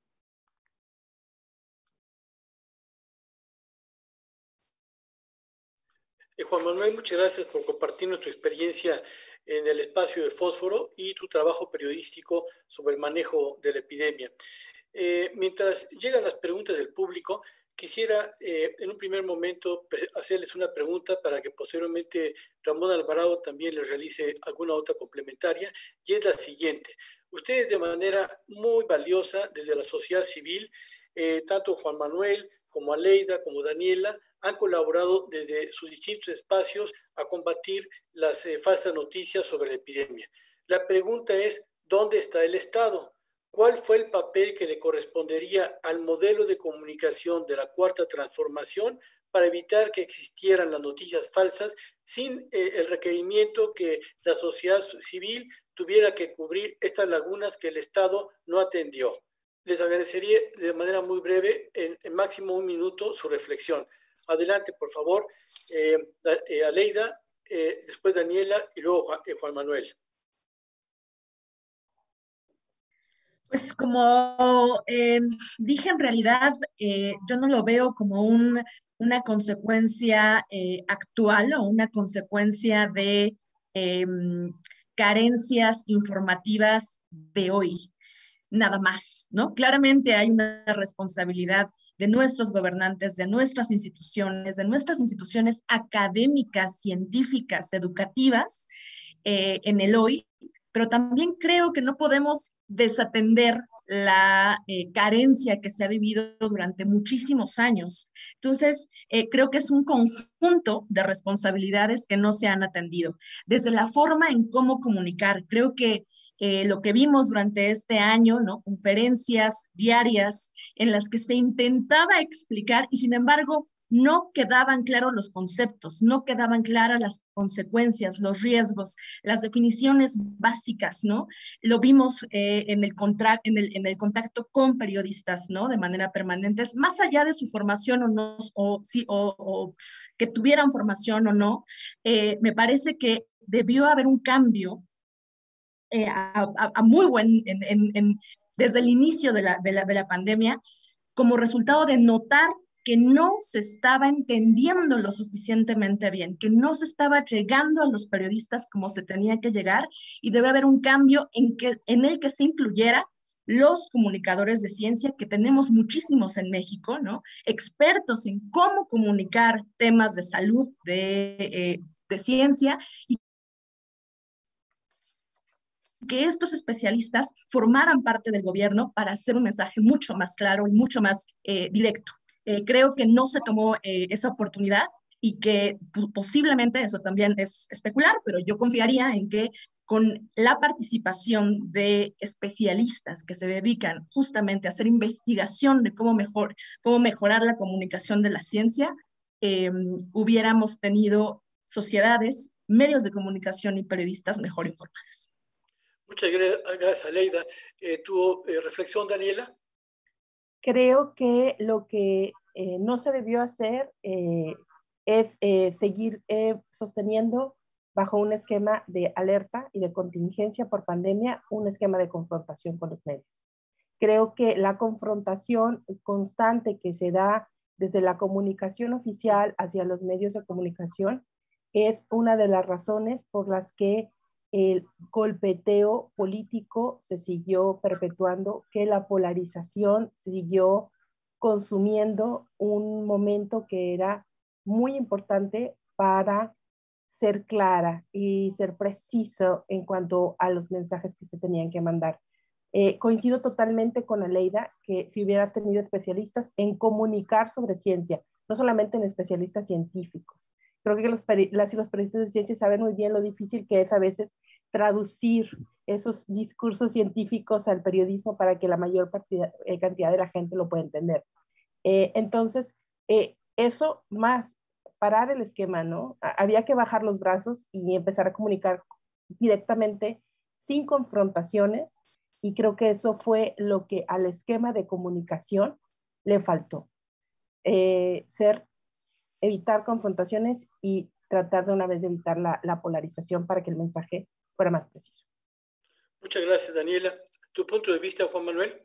Eh, Juan Manuel, muchas gracias por compartirnos tu experiencia en el espacio de Fósforo y tu trabajo periodístico sobre el manejo de la epidemia. Eh, mientras llegan las preguntas del público, quisiera eh, en un primer momento hacerles una pregunta para que posteriormente Ramón Alvarado también les realice alguna otra complementaria, y es la siguiente. Ustedes de manera muy valiosa desde la sociedad civil, eh, tanto Juan Manuel como Aleida, como Daniela, han colaborado desde sus distintos espacios a combatir las eh, falsas noticias sobre la epidemia. La pregunta es, ¿dónde está el Estado? ¿Cuál fue el papel que le correspondería al modelo de comunicación de la Cuarta Transformación para evitar que existieran las noticias falsas sin eh, el requerimiento que la sociedad civil tuviera que cubrir estas lagunas que el Estado no atendió? Les agradecería de manera muy breve, en, en máximo un minuto, su reflexión. Adelante, por favor, eh, eh, Aleida, eh, después Daniela y luego Juan, eh, Juan Manuel. Pues como eh, dije, en realidad eh, yo no lo veo como un, una consecuencia eh, actual o una consecuencia de eh, carencias informativas de hoy, nada más, ¿no? Claramente hay una responsabilidad de nuestros gobernantes, de nuestras instituciones, de nuestras instituciones académicas, científicas, educativas, eh, en el hoy, pero también creo que no podemos desatender la eh, carencia que se ha vivido durante muchísimos años. Entonces, eh, creo que es un conjunto de responsabilidades que no se han atendido. Desde la forma en cómo comunicar, creo que eh, lo que vimos durante este año, ¿no? Conferencias diarias en las que se intentaba explicar y sin embargo no quedaban claros los conceptos, no quedaban claras las consecuencias, los riesgos, las definiciones básicas, ¿no? Lo vimos eh, en, el contra en, el, en el contacto con periodistas, ¿no? De manera permanente, más allá de su formación o no, o, sí, o, o que tuvieran formación o no, eh, me parece que debió haber un cambio eh, a, a, a muy buen, en, en, en, desde el inicio de la, de, la, de la pandemia, como resultado de notar que no se estaba entendiendo lo suficientemente bien, que no se estaba llegando a los periodistas como se tenía que llegar, y debe haber un cambio en, que, en el que se incluyera los comunicadores de ciencia, que tenemos muchísimos en México, ¿no? Expertos en cómo comunicar temas de salud, de, eh, de ciencia, y que estos especialistas formaran parte del gobierno para hacer un mensaje mucho más claro y mucho más eh, directo. Eh, creo que no se tomó eh, esa oportunidad y que posiblemente, eso también es especular, pero yo confiaría en que con la participación de especialistas que se dedican justamente a hacer investigación de cómo, mejor, cómo mejorar la comunicación de la ciencia, eh, hubiéramos tenido sociedades, medios de comunicación y periodistas mejor informadas. Muchas gracias, Aleida. Eh, ¿Tu eh, reflexión, Daniela? Creo que lo que eh, no se debió hacer eh, es eh, seguir eh, sosteniendo bajo un esquema de alerta y de contingencia por pandemia, un esquema de confrontación con los medios. Creo que la confrontación constante que se da desde la comunicación oficial hacia los medios de comunicación es una de las razones por las que el golpeteo político se siguió perpetuando, que la polarización siguió consumiendo un momento que era muy importante para ser clara y ser preciso en cuanto a los mensajes que se tenían que mandar. Eh, coincido totalmente con Aleida que si hubieras tenido especialistas en comunicar sobre ciencia, no solamente en especialistas científicos. Creo que los, las y los periodistas de ciencia saben muy bien lo difícil que es a veces traducir esos discursos científicos al periodismo para que la mayor partida, eh, cantidad de la gente lo pueda entender. Eh, entonces, eh, eso más parar el esquema, ¿no? Había que bajar los brazos y empezar a comunicar directamente sin confrontaciones, y creo que eso fue lo que al esquema de comunicación le faltó. Eh, ser, evitar confrontaciones y tratar de una vez de evitar la, la polarización para que el mensaje fuera más preciso. Muchas gracias, Daniela. ¿Tu punto de vista, Juan Manuel?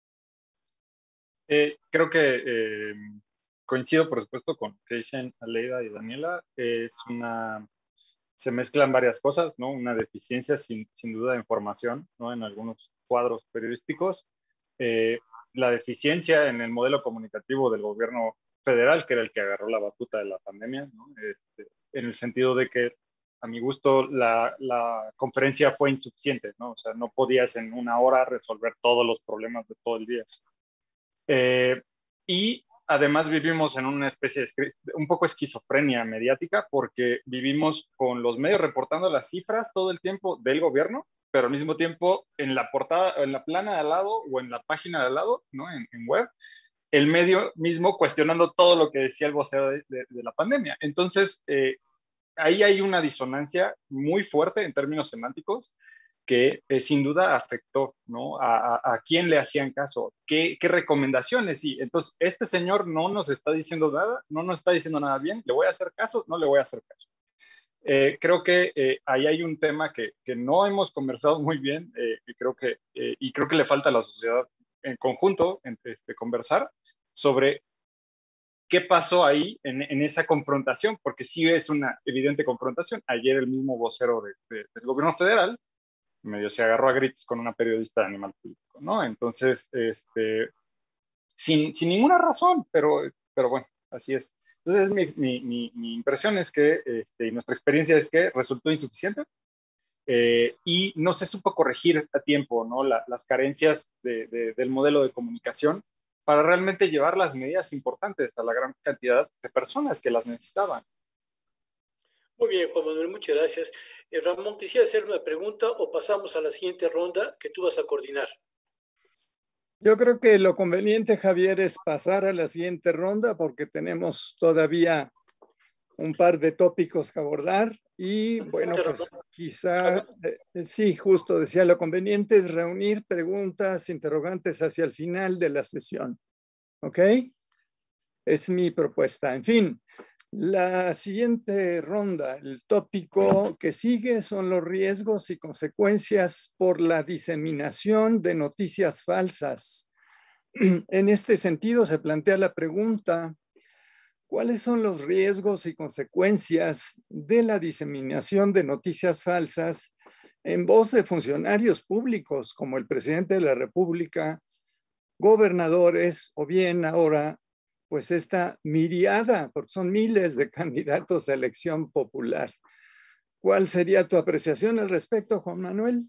Eh, creo que eh, coincido, por supuesto, con que dicen Aleida y Daniela. Es una... Se mezclan varias cosas, ¿no? Una deficiencia, sin, sin duda, de información, ¿no? En algunos cuadros periodísticos. Eh, la deficiencia en el modelo comunicativo del gobierno federal, que era el que agarró la batuta de la pandemia, ¿no? Este, en el sentido de que, a mi gusto, la, la conferencia fue insuficiente, ¿no? O sea, no podías en una hora resolver todos los problemas de todo el día. Eh, y además vivimos en una especie de un poco esquizofrenia mediática, porque vivimos con los medios reportando las cifras todo el tiempo del gobierno, pero al mismo tiempo en la portada, en la plana de al lado o en la página de al lado, ¿no? En, en web, el medio mismo cuestionando todo lo que decía el vocero de, de, de la pandemia. Entonces, eh, ahí hay una disonancia muy fuerte en términos semánticos que eh, sin duda afectó, ¿no? A, a, a quién le hacían caso, qué, qué recomendaciones. Y entonces, este señor no nos está diciendo nada, no nos está diciendo nada bien, ¿le voy a hacer caso? No le voy a hacer caso. Eh, creo que eh, ahí hay un tema que, que no hemos conversado muy bien, eh, y, creo que, eh, y creo que le falta a la sociedad en conjunto en, este, conversar sobre qué pasó ahí en, en esa confrontación, porque sí es una evidente confrontación. Ayer el mismo vocero de, de, del gobierno federal medio se agarró a gritos con una periodista de Animal Político, ¿no? Entonces, este, sin, sin ninguna razón, pero, pero bueno, así es. Entonces, mi, mi, mi, mi impresión es que, este, y nuestra experiencia es que resultó insuficiente eh, y no se supo corregir a tiempo, ¿no? La, las carencias de, de, del modelo de comunicación para realmente llevar las medidas importantes a la gran cantidad de personas que las necesitaban. Muy bien, Juan Manuel, muchas gracias. Eh, Ramón, quisiera hacer una pregunta o pasamos a la siguiente ronda que tú vas a coordinar. Yo creo que lo conveniente, Javier, es pasar a la siguiente ronda porque tenemos todavía un par de tópicos que abordar y bueno, pues quizá, eh, sí, justo decía, lo conveniente es reunir preguntas, interrogantes hacia el final de la sesión. ¿Ok? Es mi propuesta. En fin. La siguiente ronda, el tópico que sigue son los riesgos y consecuencias por la diseminación de noticias falsas. En este sentido se plantea la pregunta, ¿cuáles son los riesgos y consecuencias de la diseminación de noticias falsas en voz de funcionarios públicos como el presidente de la República, gobernadores o bien ahora pues esta miriada, porque son miles de candidatos a elección popular? ¿Cuál sería tu apreciación al respecto, Juan Manuel?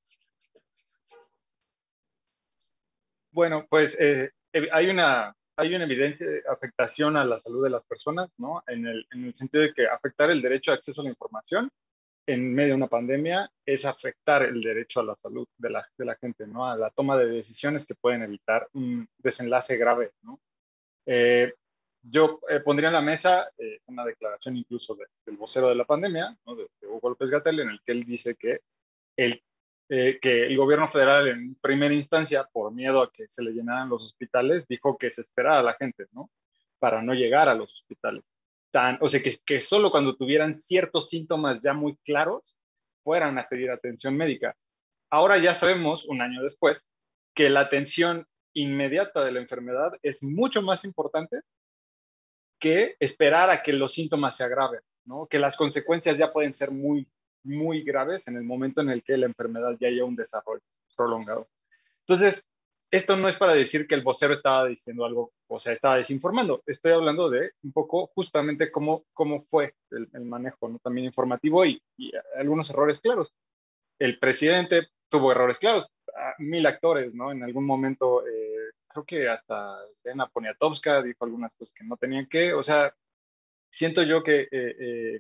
Bueno, pues eh, hay, una, hay una evidente afectación a la salud de las personas, ¿no? En el, en el sentido de que afectar el derecho a acceso a la información en medio de una pandemia es afectar el derecho a la salud de la, de la gente, ¿no? A la toma de decisiones que pueden evitar un desenlace grave, ¿no? Eh, yo eh, pondría en la mesa eh, una declaración incluso de, del vocero de la pandemia, ¿no? de, de Hugo López-Gatell, en el que él dice que el, eh, que el gobierno federal en primera instancia, por miedo a que se le llenaran los hospitales, dijo que se esperara a la gente, ¿no? Para no llegar a los hospitales. tan, o sea, que, que solo cuando tuvieran ciertos síntomas ya muy claros fueran a pedir atención médica. Ahora ya sabemos, un año después, que la atención inmediata de la enfermedad es mucho más importante que esperar a que los síntomas se agraven, ¿no? Que las consecuencias ya pueden ser muy, muy graves en el momento en el que la enfermedad ya haya un desarrollo prolongado. Entonces, esto no es para decir que el vocero estaba diciendo algo, o sea, estaba desinformando. Estoy hablando de un poco justamente cómo, cómo fue el, el manejo, ¿no? También informativo y, y algunos errores claros. El presidente tuvo errores claros, mil actores, ¿no? En algún momento, eh, creo que hasta Elena Poniatowska dijo algunas cosas que no tenían que, o sea, siento yo que eh, eh,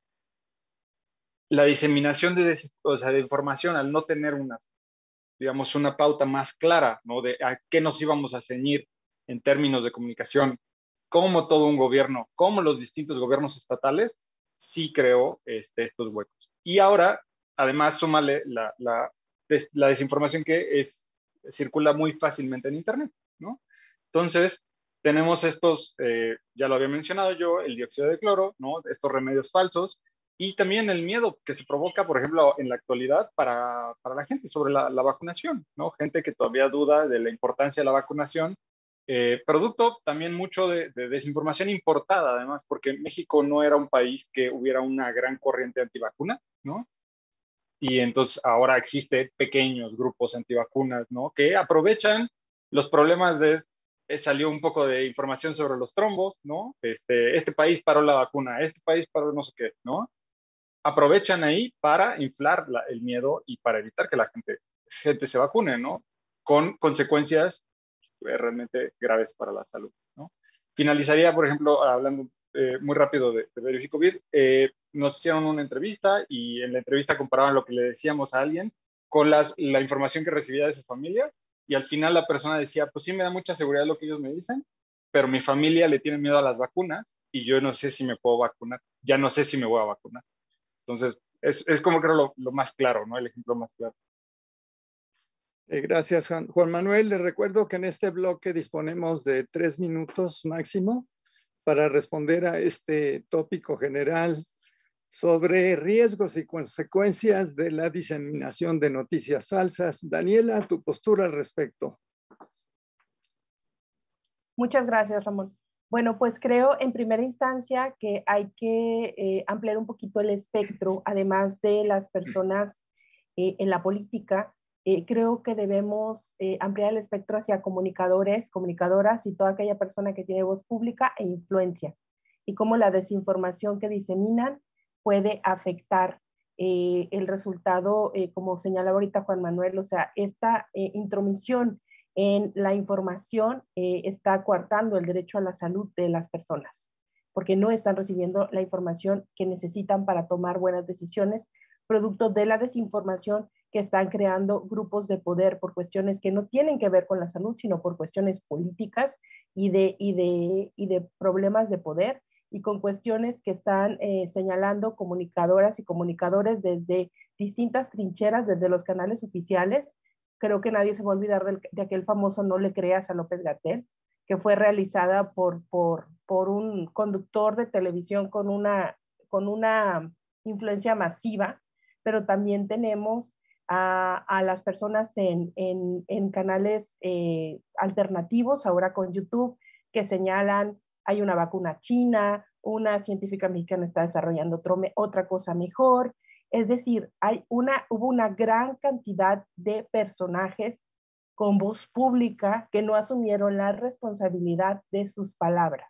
la diseminación de, o sea, de información al no tener unas, digamos, una pauta más clara, ¿no? De a qué nos íbamos a ceñir en términos de comunicación, como todo un gobierno, como los distintos gobiernos estatales, sí creó este, estos huecos. Y ahora, además, súmale la, la, des, la desinformación que es, circula muy fácilmente en Internet, ¿no? Entonces, tenemos estos, eh, ya lo había mencionado yo, el dióxido de cloro, ¿no? Estos remedios falsos, y también el miedo que se provoca, por ejemplo, en la actualidad para, para la gente sobre la, la vacunación, ¿no? Gente que todavía duda de la importancia de la vacunación, eh, producto también mucho de, de desinformación importada, además, porque México no era un país que hubiera una gran corriente antivacuna, ¿no? Y entonces ahora existen pequeños grupos antivacunas, ¿no? Que aprovechan los problemas de, eh, salió un poco de información sobre los trombos, ¿no? Este, este país paró la vacuna, este país paró no sé qué, ¿no? Aprovechan ahí para inflar la, el miedo y para evitar que la gente, gente se vacune, ¿no? Con consecuencias eh, realmente graves para la salud, ¿no? Finalizaría, por ejemplo, hablando eh, muy rápido de, de VerifiCovid, eh, nos hicieron una entrevista y en la entrevista comparaban lo que le decíamos a alguien con las, la información que recibía de su familia y al final la persona decía, pues sí me da mucha seguridad lo que ellos me dicen, pero mi familia le tiene miedo a las vacunas y yo no sé si me puedo vacunar, ya no sé si me voy a vacunar. Entonces, es, es como creo lo, lo más claro, ¿no? El ejemplo más claro. Eh, gracias, Juan. Juan Manuel. Les recuerdo que en este bloque disponemos de tres minutos máximo para responder a este tópico general sobre riesgos y consecuencias de la diseminación de noticias falsas. Daniela, tu postura al respecto. Muchas gracias, Ramón. Bueno, pues creo en primera instancia que hay que eh, ampliar un poquito el espectro, además de las personas eh, en la política. Eh, creo que debemos eh, ampliar el espectro hacia comunicadores, comunicadoras y toda aquella persona que tiene voz pública e influencia, y cómo la desinformación que diseminan puede afectar eh, el resultado, eh, como señalaba ahorita Juan Manuel, o sea, esta eh, intromisión en la información eh, está coartando el derecho a la salud de las personas, porque no están recibiendo la información que necesitan para tomar buenas decisiones, producto de la desinformación que están creando grupos de poder por cuestiones que no tienen que ver con la salud, sino por cuestiones políticas y de, y de, y de problemas de poder, y con cuestiones que están eh, señalando comunicadoras y comunicadores desde distintas trincheras, desde los canales oficiales. Creo que nadie se va a olvidar de, de aquel famoso No le creas a López-Gatell, que fue realizada por, por, por un conductor de televisión con una, con una influencia masiva, pero también tenemos a, a las personas en, en, en canales eh, alternativos, ahora con YouTube, que señalan hay una vacuna china, una científica mexicana está desarrollando otro, otra cosa mejor. Es decir, hay una, hubo una gran cantidad de personajes con voz pública que no asumieron la responsabilidad de sus palabras.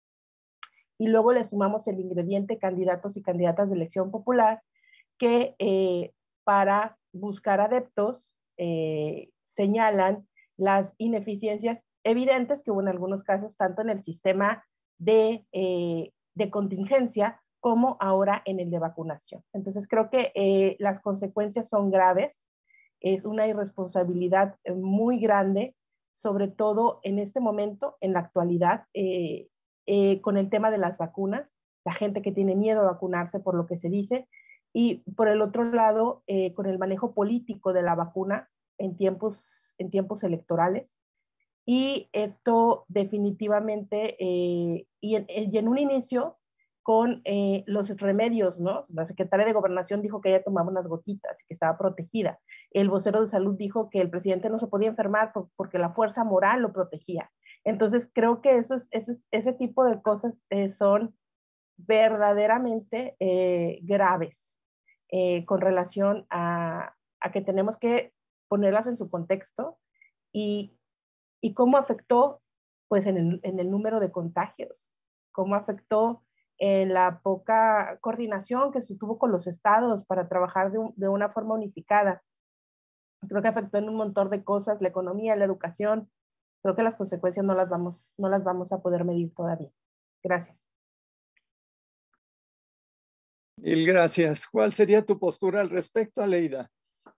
Y luego le sumamos el ingrediente candidatos y candidatas de elección popular que eh, para buscar adeptos eh, señalan las ineficiencias evidentes que hubo en algunos casos, tanto en el sistema de, eh, de contingencia como ahora en el de vacunación. Entonces creo que eh, las consecuencias son graves, es una irresponsabilidad muy grande, sobre todo en este momento, en la actualidad, eh, eh, con el tema de las vacunas, la gente que tiene miedo a vacunarse por lo que se dice, y por el otro lado, eh, con el manejo político de la vacuna en tiempos, en tiempos electorales. Y esto definitivamente, eh, y, en, y en un inicio, con eh, los remedios, ¿no? La secretaria de Gobernación dijo que ella tomaba unas gotitas y que estaba protegida. El vocero de salud dijo que el presidente no se podía enfermar por, porque la fuerza moral lo protegía. Entonces, creo que eso es, ese, ese tipo de cosas eh, son verdaderamente eh, graves eh, con relación a, a que tenemos que ponerlas en su contexto y, y cómo afectó pues, en, el, en el número de contagios, cómo afectó en la poca coordinación que se tuvo con los estados para trabajar de, un, de una forma unificada. Creo que afectó en un montón de cosas, la economía, la educación. Creo que las consecuencias no las vamos, no las vamos a poder medir todavía. Gracias. Mil gracias. ¿Cuál sería tu postura al respecto, Aleida?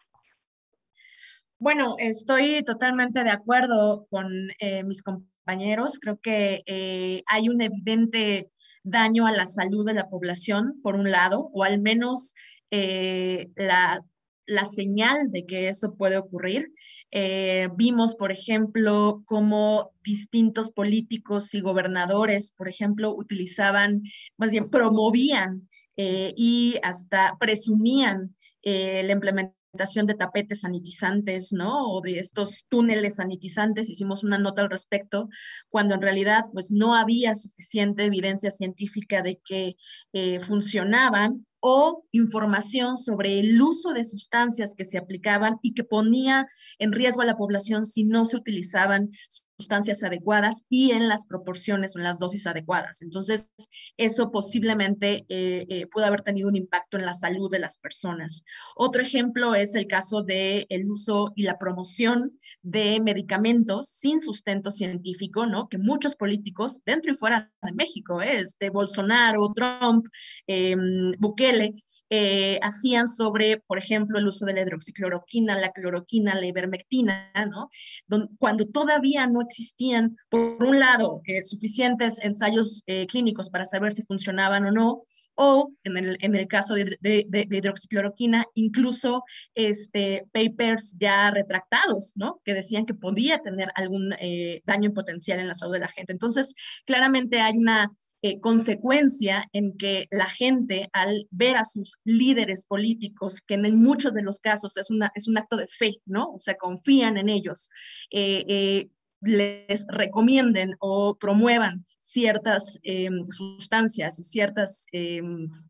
Bueno, estoy totalmente de acuerdo con eh, mis compañeros. Creo que eh, hay un evidente daño a la salud de la población, por un lado, o al menos eh, la, la señal de que eso puede ocurrir. Eh, vimos, por ejemplo, cómo distintos políticos y gobernadores, por ejemplo, utilizaban, más bien promovían eh, y hasta presumían eh, la implementación de tapetes sanitizantes, ¿no? O de estos túneles sanitizantes. Hicimos una nota al respecto, cuando en realidad pues no había suficiente evidencia científica de que eh, funcionaban, o información sobre el uso de sustancias que se aplicaban y que ponía en riesgo a la población si no se utilizaban sustancias adecuadas y en las proporciones o en las dosis adecuadas. Entonces, eso posiblemente eh, eh, pudo haber tenido un impacto en la salud de las personas. Otro ejemplo es el caso del uso y la promoción de medicamentos sin sustento científico, ¿no? Que muchos políticos, dentro y fuera de México, ¿eh? este Bolsonaro, Trump, eh, Bukele, Eh, hacían sobre, por ejemplo, el uso de la hidroxicloroquina, la cloroquina, la ivermectina, ¿no? Don, cuando todavía no existían, por un lado, eh, suficientes ensayos eh, clínicos para saber si funcionaban o no, o en el, en el caso de, de, de, de hidroxicloroquina, incluso este, papers ya retractados, ¿no? Que decían que podía tener algún eh, daño potencial en la salud de la gente. Entonces, claramente hay una Eh, consecuencia en que la gente, al ver a sus líderes políticos, que en muchos de los casos es, una, es un acto de fe, ¿no? O sea, confían en ellos, eh, eh, les recomienden o promuevan ciertas eh, sustancias y ciertas eh,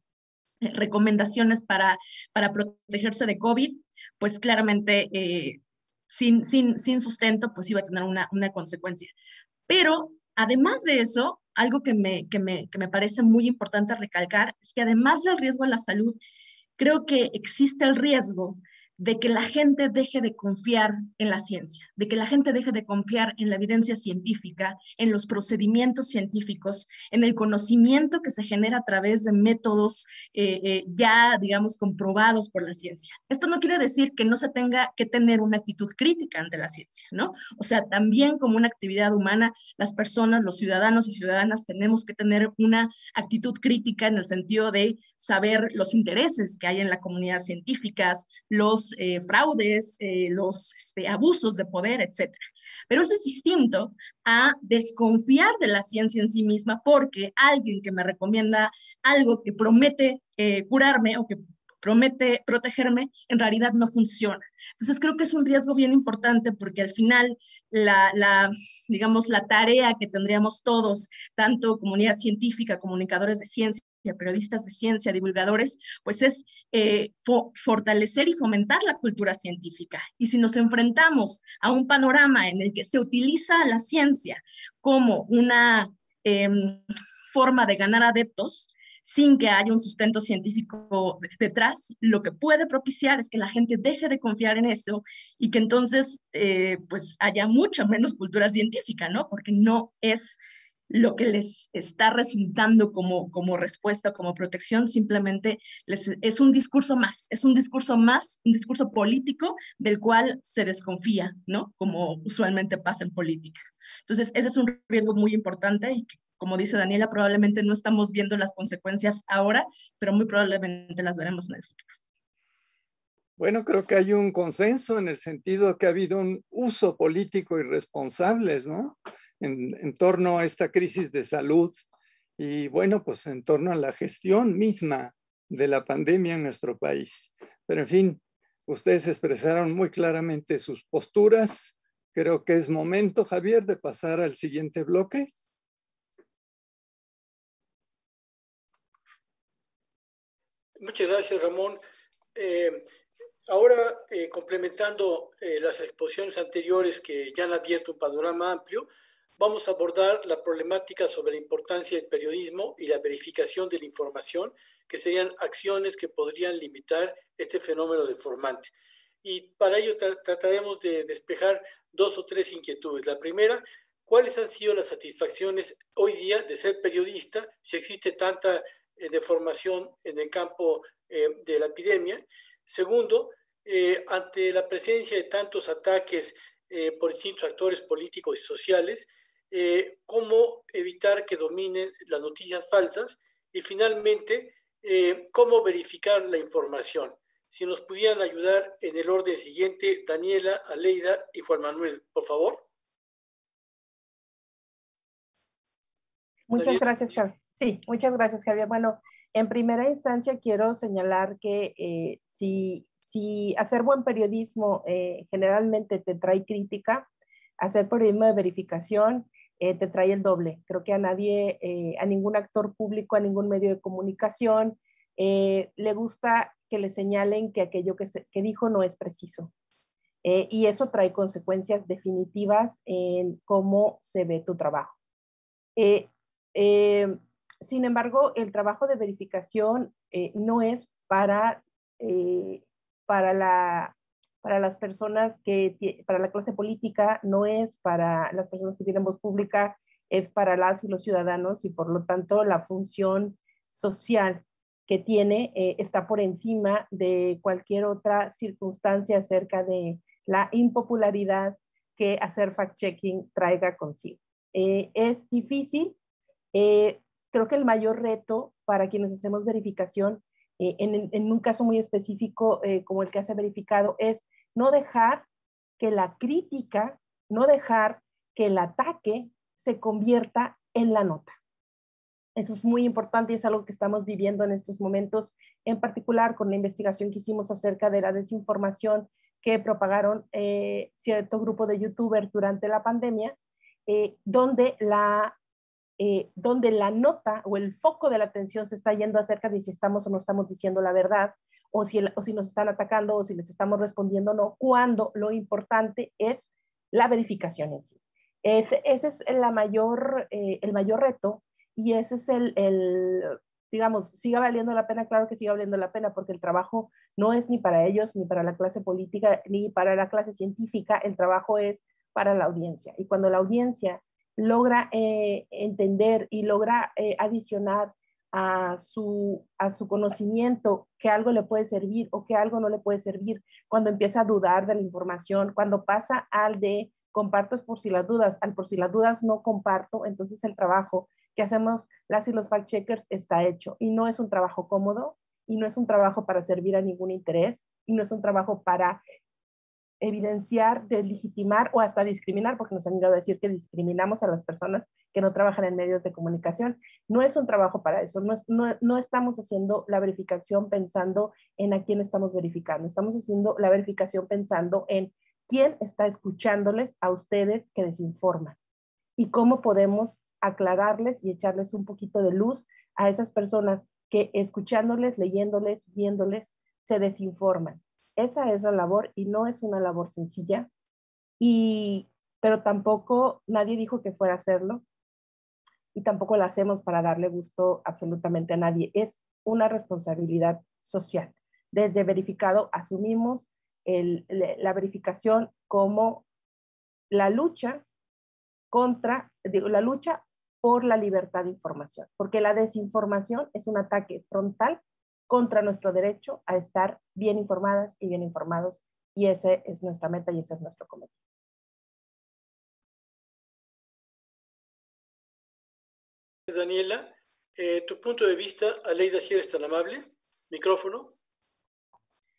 recomendaciones para, para protegerse de COVID, pues claramente eh, sin, sin, sin sustento, pues iba a tener una, una consecuencia. Pero además de eso, algo que me, que, me, que me parece muy importante recalcar es que además del riesgo a la salud, creo que existe el riesgo de que la gente deje de confiar en la ciencia, de que la gente deje de confiar en la evidencia científica, en los procedimientos científicos, en el conocimiento que se genera a través de métodos eh, eh, ya, digamos, comprobados por la ciencia. Esto no quiere decir que no se tenga que tener una actitud crítica ante la ciencia, ¿no? O sea, también como una actividad humana, las personas, los ciudadanos y ciudadanas tenemos que tener una actitud crítica en el sentido de saber los intereses que hay en la comunidad científica, los Eh, fraudes, eh, los este, abusos de poder, etcétera. Pero eso es distinto a desconfiar de la ciencia en sí misma porque alguien que me recomienda algo que promete eh, curarme o que promete protegerme, en realidad no funciona. Entonces creo que es un riesgo bien importante porque al final la, la, digamos, la tarea que tendríamos todos, tanto comunidad científica, comunicadores de ciencia, periodistas de ciencia, divulgadores, pues es eh, fo fortalecer y fomentar la cultura científica. Y si nos enfrentamos a un panorama en el que se utiliza la ciencia como una eh, forma de ganar adeptos, sin que haya un sustento científico detrás, lo que puede propiciar es que la gente deje de confiar en eso y que entonces eh, pues haya mucha menos cultura científica, ¿no? Porque no es lo que les está resultando como, como respuesta, como protección, simplemente les, es un discurso más, es un discurso más, un discurso político del cual se desconfía, ¿no? Como usualmente pasa en política. Entonces, ese es un riesgo muy importante y que, como dice Daniela, probablemente no estamos viendo las consecuencias ahora, pero muy probablemente las veremos en el futuro. Bueno, creo que hay un consenso en el sentido que ha habido un uso político irresponsable, ¿no? En, en torno a esta crisis de salud y bueno, pues en torno a la gestión misma de la pandemia en nuestro país. Pero en fin, ustedes expresaron muy claramente sus posturas. Creo que es momento, Javier, de pasar al siguiente bloque. Muchas gracias, Ramón. Eh, ahora, eh, complementando eh, las exposiciones anteriores que ya han abierto un panorama amplio, vamos a abordar la problemática sobre la importancia del periodismo y la verificación de la información, que serían acciones que podrían limitar este fenómeno deformante. Y para ello tra trataremos de despejar dos o tres inquietudes. La primera, ¿cuáles han sido las satisfacciones hoy día de ser periodista si existe tanta eh, deformación en el campo eh, de la epidemia? Segundo, eh, ante la presencia de tantos ataques eh, por distintos actores políticos y sociales, eh, ¿cómo evitar que dominen las noticias falsas? Y finalmente, eh, ¿cómo verificar la información? Si nos pudieran ayudar en el orden siguiente, Daniela, Aleida y Juan Manuel, por favor. Muchas Daniela. gracias, Javier. Sí, muchas gracias, Javier. Bueno, en primera instancia quiero señalar que eh, si, si hacer buen periodismo eh, generalmente te trae crítica, hacer periodismo de verificación eh, te trae el doble. Creo que a nadie, eh, a ningún actor público, a ningún medio de comunicación eh, le gusta que le señalen que aquello que, se, que dijo no es preciso. Eh, y eso trae consecuencias definitivas en cómo se ve tu trabajo. Eh, eh, sin embargo, el trabajo de verificación eh, no es para, eh, para, la, para las personas que, para la clase política, no es para las personas que tienen voz pública, es para las y los ciudadanos, y por lo tanto la función social que tiene eh, está por encima de cualquier otra circunstancia acerca de la impopularidad que hacer fact-checking traiga consigo. Eh, es difícil. Eh, creo que el mayor reto para quienes hacemos verificación, eh, en, en un caso muy específico eh, como el que hace verificado, es no dejar que la crítica, no dejar que el ataque se convierta en la nota. Eso es muy importante y es algo que estamos viviendo en estos momentos, en particular con la investigación que hicimos acerca de la desinformación que propagaron eh, cierto grupo de youtubers durante la pandemia, eh, donde, la, eh, donde la nota o el foco de la atención se está yendo acerca de si estamos o no estamos diciendo la verdad, o si, el, o si nos están atacando o si les estamos respondiendo o no, cuando lo importante es la verificación en sí. Ese, ese es la mayor, eh, el mayor reto. Y ese es el, el, digamos, siga valiendo la pena, claro que siga valiendo la pena, porque el trabajo no es ni para ellos, ni para la clase política, ni para la clase científica, el trabajo es para la audiencia. Y cuando la audiencia logra eh, entender y logra eh, adicionar a su, a su conocimiento que algo le puede servir o que algo no le puede servir, cuando empieza a dudar de la información, cuando pasa al de comparto es por si las dudas, al por si las dudas no comparto, entonces el trabajo que hacemos las y los fact-checkers está hecho. Y no es un trabajo cómodo, y no es un trabajo para servir a ningún interés, y no es un trabajo para evidenciar, deslegitimar o hasta discriminar, porque nos han ido a decir que discriminamos a las personas que no trabajan en medios de comunicación. No es un trabajo para eso, no, es, no, no estamos haciendo la verificación pensando en a quién estamos verificando, estamos haciendo la verificación pensando en quién está escuchándoles a ustedes que desinforman y cómo podemos aclararles y echarles un poquito de luz a esas personas que escuchándoles, leyéndoles, viéndoles, se desinforman. Esa es la labor y no es una labor sencilla, y, pero tampoco nadie dijo que fuera a hacerlo y tampoco la hacemos para darle gusto absolutamente a nadie. Es una responsabilidad social. Desde verificado asumimos el, la verificación como la lucha contra, digo, la lucha por la libertad de información, porque la desinformación es un ataque frontal contra nuestro derecho a estar bien informadas y bien informados, y esa es nuestra meta y ese es nuestro cometido. Daniela, eh, tu punto de vista, Aleida, si eres tan amable, micrófono.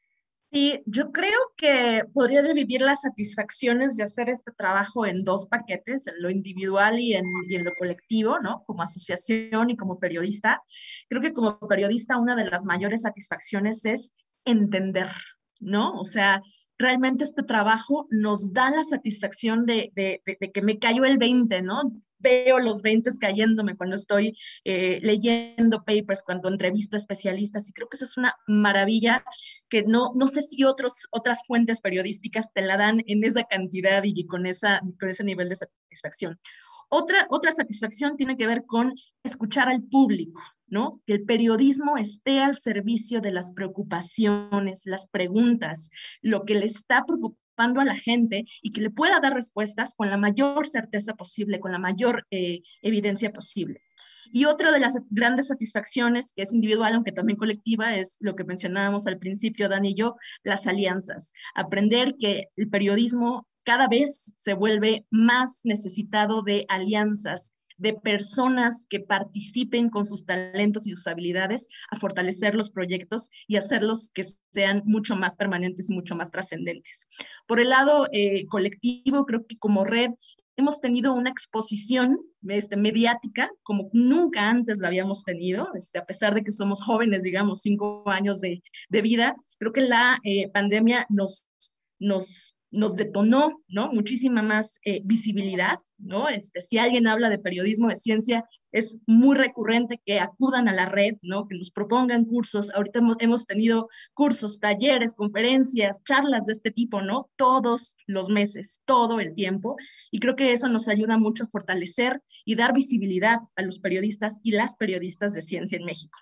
Sí, yo creo que podría dividir las satisfacciones de hacer este trabajo en dos paquetes, en lo individual y en, y en lo colectivo, ¿no? Como asociación y como periodista. Creo que como periodista una de las mayores satisfacciones es entender, ¿no? O sea, realmente este trabajo nos da la satisfacción de, de, de, de que me cayó el veinte, ¿no? Veo los veinte cayéndome cuando estoy eh, leyendo papers, cuando entrevisto a especialistas, y creo que esa es una maravilla que no, no sé si otros, otras fuentes periodísticas te la dan en esa cantidad y con, esa, con ese nivel de satisfacción. Otra, otra satisfacción tiene que ver con escuchar al público, ¿no? Que el periodismo esté al servicio de las preocupaciones, las preguntas, lo que le está preocupando a la gente y que le pueda dar respuestas con la mayor certeza posible, con la mayor eh, evidencia posible. Y otra de las grandes satisfacciones, que es individual, aunque también colectiva, es lo que mencionábamos al principio, Dani y yo, las alianzas. Aprender que el periodismo cada vez se vuelve más necesitado de alianzas, de personas que participen con sus talentos y sus habilidades a fortalecer los proyectos y hacerlos que sean mucho más permanentes y mucho más trascendentes. Por el lado eh, colectivo, creo que como red hemos tenido una exposición este, mediática como nunca antes la habíamos tenido, este, a pesar de que somos jóvenes, digamos, cinco años de, de vida. Creo que la eh, pandemia nos, nos, nos detonó, ¿no? Muchísima más eh, visibilidad, ¿no? Este, si alguien habla de periodismo de ciencia, es muy recurrente que acudan a la red, ¿no? Que nos propongan cursos. Ahorita hemos, hemos tenido cursos, talleres, conferencias, charlas de este tipo, ¿no? Todos los meses, todo el tiempo. Y creo que eso nos ayuda mucho a fortalecer y dar visibilidad a los periodistas y las periodistas de ciencia en México.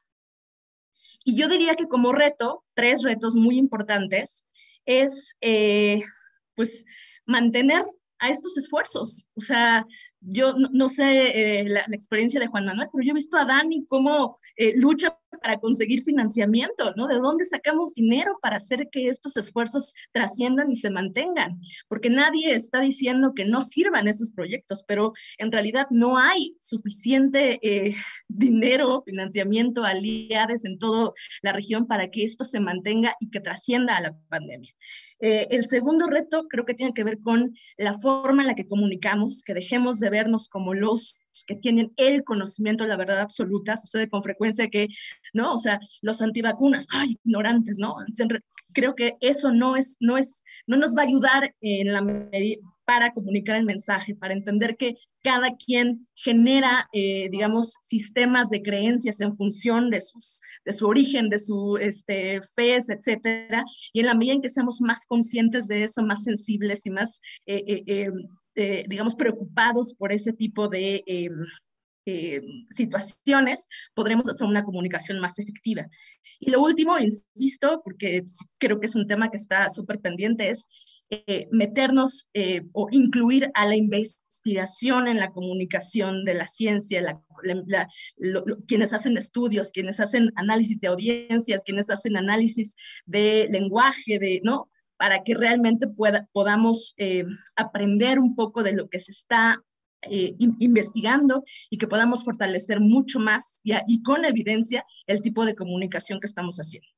Y yo diría que como reto, tres retos muy importantes, es eh, pues mantener a estos esfuerzos. O sea, yo no, no sé eh, la, la experiencia de Juan Manuel, pero yo he visto a Dani cómo eh, lucha para conseguir financiamiento, ¿no? ¿De dónde sacamos dinero para hacer que estos esfuerzos trasciendan y se mantengan? Porque nadie está diciendo que no sirvan esos proyectos, pero en realidad no hay suficiente eh, dinero, financiamiento, aliados en toda la región para que esto se mantenga y que trascienda a la pandemia. Eh, el segundo reto creo que tiene que ver con la forma en la que comunicamos, que dejemos de vernos como los que tienen el conocimiento de la verdad absoluta. Sucede con frecuencia que, ¿no? O sea, los antivacunas, ¡ay, ignorantes!, ¿no? Creo que eso no es, no es, no nos va a ayudar en la medida para comunicar el mensaje, para entender que cada quien genera, eh, digamos, sistemas de creencias en función de, sus, de su origen, de su este, fe, etcétera. Y en la medida en que seamos más conscientes de eso, más sensibles y más, eh, eh, eh, eh, digamos, preocupados por ese tipo de eh, eh, situaciones, podremos hacer una comunicación más efectiva. Y lo último, insisto, porque creo que es un tema que está súper pendiente, es Eh, meternos eh, o incluir a la investigación en la comunicación de la ciencia, la, la, la, lo, lo, quienes hacen estudios, quienes hacen análisis de audiencias, quienes hacen análisis de lenguaje, de, ¿no? Para que realmente pueda, podamos eh, aprender un poco de lo que se está eh, investigando y que podamos fortalecer mucho más y, y con evidencia el tipo de comunicación que estamos haciendo.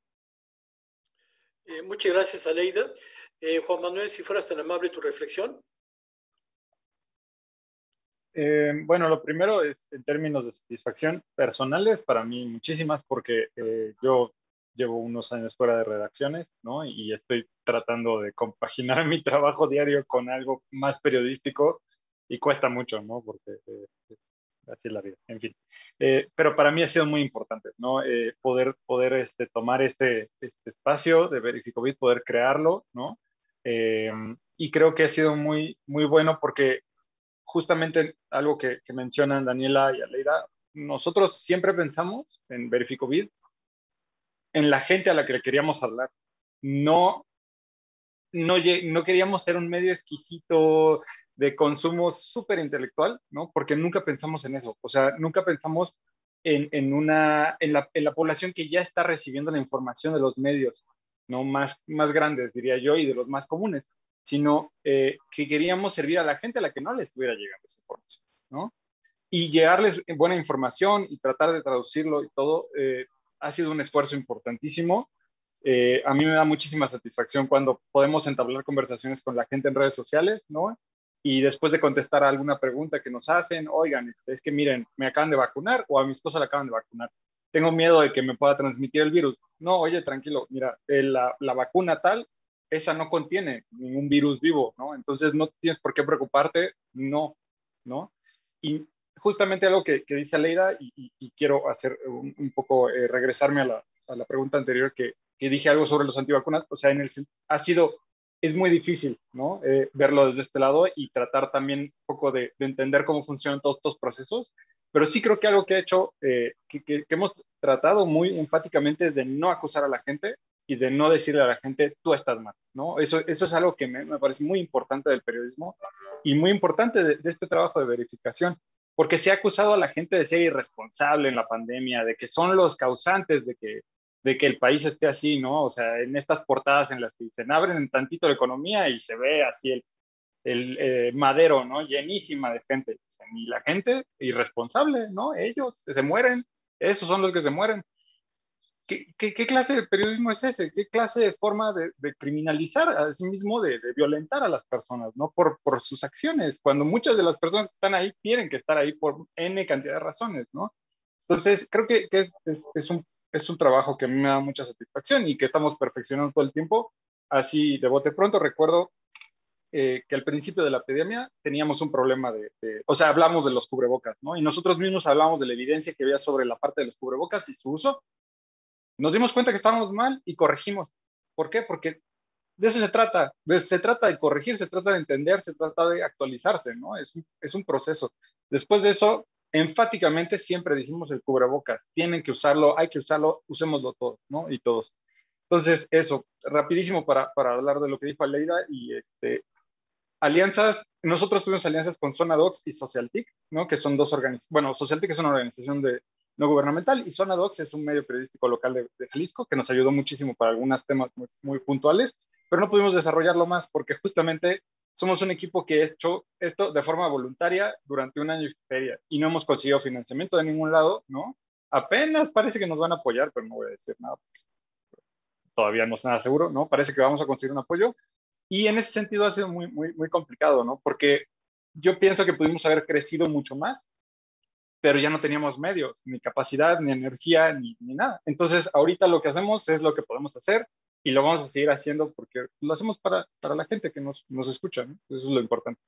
Eh, muchas gracias, Aleida. Eh, Juan Manuel, si fueras tan amable, tu reflexión. Eh, bueno, lo primero es en términos de satisfacción personales, para mí muchísimas, porque eh, yo llevo unos años fuera de redacciones, ¿no? Y estoy tratando de compaginar mi trabajo diario con algo más periodístico y cuesta mucho, ¿no? Porque eh, así es la vida, en fin. Eh, pero para mí ha sido muy importante, ¿no? Eh, poder poder este, tomar este, este espacio de VerificoVid, poder crearlo, ¿no? Eh, y creo que ha sido muy, muy bueno porque justamente algo que, que mencionan Daniela y Aleida, nosotros siempre pensamos en VerificoVid, en la gente a la que le queríamos hablar. No, no, no queríamos ser un medio exquisito de consumo súper intelectual, ¿no? Porque nunca pensamos en eso. O sea, nunca pensamos en, en, una, en, la, en la población que ya está recibiendo la información de los medios, ¿no? Más, más grandes, diría yo, y de los más comunes, sino eh, que queríamos servir a la gente a la que no les estuviera llegando esa información, ¿no? Y llegarles buena información y tratar de traducirlo y todo, eh, ha sido un esfuerzo importantísimo. Eh, a mí me da muchísima satisfacción cuando podemos entablar conversaciones con la gente en redes sociales, ¿no? Y después de contestar a alguna pregunta que nos hacen, oigan, este, es que miren, me acaban de vacunar o a mi esposa la acaban de vacunar. Tengo miedo de que me pueda transmitir el virus. No, oye, tranquilo, mira, eh, la, la vacuna tal, esa no contiene ningún virus vivo, ¿no? Entonces no tienes por qué preocuparte, no, ¿no? Y justamente algo que, que dice Aleida, y, y, y quiero hacer un, un poco, eh, regresarme a la, a la pregunta anterior que, que dije algo sobre los antivacunas, o sea, en el, ha sido, es muy difícil, ¿no? Eh, verlo desde este lado y tratar también un poco de, de entender cómo funcionan todos estos procesos, pero sí creo que algo que ha hecho, eh, que, que, que hemos tratado muy enfáticamente es de no acusar a la gente y de no decirle a la gente, tú estás mal, ¿no? Eso, eso es algo que me, me parece muy importante del periodismo y muy importante de, de este trabajo de verificación, porque se ha acusado a la gente de ser irresponsable en la pandemia, de que son los causantes de que, de que el país esté así, ¿no? O sea, en estas portadas en las que dicen, abren tantito la economía y se ve así el, el eh, madero, ¿no? Llenísima de gente. Y la gente irresponsable, ¿no? Ellos se mueren, esos son los que se mueren. ¿Qué, qué, qué clase de periodismo es ese? ¿Qué clase de forma de, de criminalizar a sí mismo, de, de violentar a las personas, ¿no? Por, por sus acciones, cuando muchas de las personas que están ahí tienen que estar ahí por N cantidad de razones, ¿no? Entonces, creo que, que es, es, es, un, es un trabajo que a mí me da mucha satisfacción y que estamos perfeccionando todo el tiempo. Así, de bote pronto, recuerdo eh, que al principio de la epidemia teníamos un problema de, de, o sea, hablamos de los cubrebocas, ¿no? Y nosotros mismos hablamos de la evidencia que había sobre la parte de los cubrebocas y su uso. Nos dimos cuenta que estábamos mal y corregimos. ¿Por qué? Porque de eso se trata. De, se trata de corregir, se trata de entender, se trata de actualizarse, ¿no? Es un, es un proceso. Después de eso, enfáticamente siempre dijimos el cubrebocas. Tienen que usarlo, hay que usarlo, usémoslo todos, ¿no? Y todos. Entonces, eso, rapidísimo para, para hablar de lo que dijo Aleida y este, alianzas, nosotros tuvimos alianzas con Zonadox y Socialtic, ¿no? Que son dos organizaciones, bueno, Socialtic es una organización de, no gubernamental y Zonadox es un medio periodístico local de, de Jalisco que nos ayudó muchísimo para algunos temas muy, muy puntuales, pero no pudimos desarrollarlo más porque justamente somos un equipo que ha hecho esto de forma voluntaria durante un año y feria y no hemos conseguido financiamiento de ningún lado, ¿no? Apenas parece que nos van a apoyar, pero no voy a decir nada porque todavía no es nada seguro, ¿no? Parece que vamos a conseguir un apoyo. Y en ese sentido ha sido muy, muy, muy complicado, ¿no? Porque yo pienso que pudimos haber crecido mucho más, pero ya no teníamos medios, ni capacidad, ni energía, ni, ni nada. Entonces, ahorita lo que hacemos es lo que podemos hacer y lo vamos a seguir haciendo porque lo hacemos para, para la gente que nos, nos escucha, ¿no? Eso es lo importante.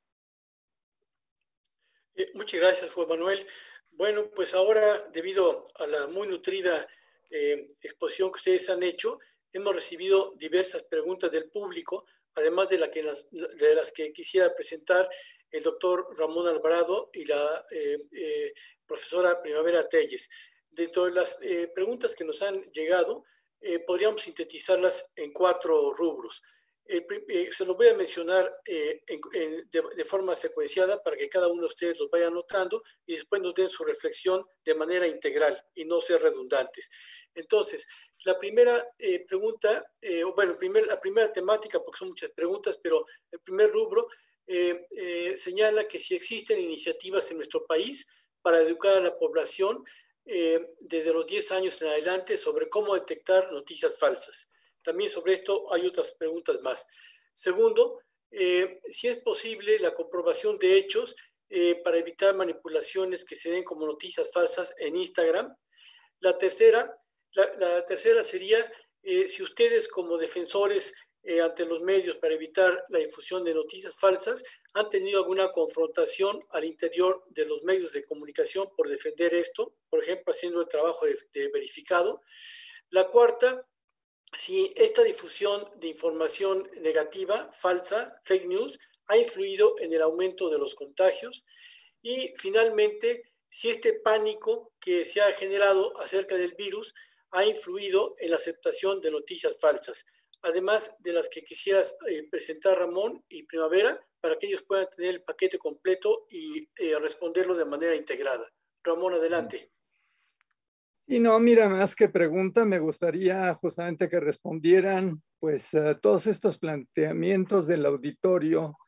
Eh, muchas gracias, Juan Manuel. Bueno, pues ahora, debido a la muy nutrida eh, exposición que ustedes han hecho, hemos recibido diversas preguntas del público, además de, la que las, de las que quisiera presentar el doctor Ramón Alvarado y la eh, eh, profesora Primavera Telles. Dentro de las eh, preguntas que nos han llegado, eh, podríamos sintetizarlas en cuatro rubros. Eh, eh, se los voy a mencionar eh, en, en, de, de forma secuenciada para que cada uno de ustedes los vaya anotando y después nos den su reflexión de manera integral y no ser redundantes. Entonces, la primera eh, pregunta, eh, bueno, primer, la primera temática, porque son muchas preguntas, pero el primer rubro eh, eh, señala que si existen iniciativas en nuestro país para educar a la población eh, desde los diez años en adelante sobre cómo detectar noticias falsas. También sobre esto hay otras preguntas más. Segundo, eh, si es posible la comprobación de hechos eh, para evitar manipulaciones que se den como noticias falsas en Instagram. La tercera, la, la tercera sería eh, si ustedes como defensores eh, ante los medios para evitar la difusión de noticias falsas han tenido alguna confrontación al interior de los medios de comunicación por defender esto, por ejemplo, haciendo el trabajo de, de verificado. La cuarta, si esta difusión de información negativa, falsa, fake news, ha influido en el aumento de los contagios. Y finalmente, si este pánico que se ha generado acerca del virus ha influido en la aceptación de noticias falsas, además de las que quisieras eh, presentar Ramón y Primavera, para que ellos puedan tener el paquete completo y eh, responderlo de manera integrada. Ramón, adelante. Y no, mira, más que pregunta, me gustaría justamente que respondieran pues a todos estos planteamientos del auditorio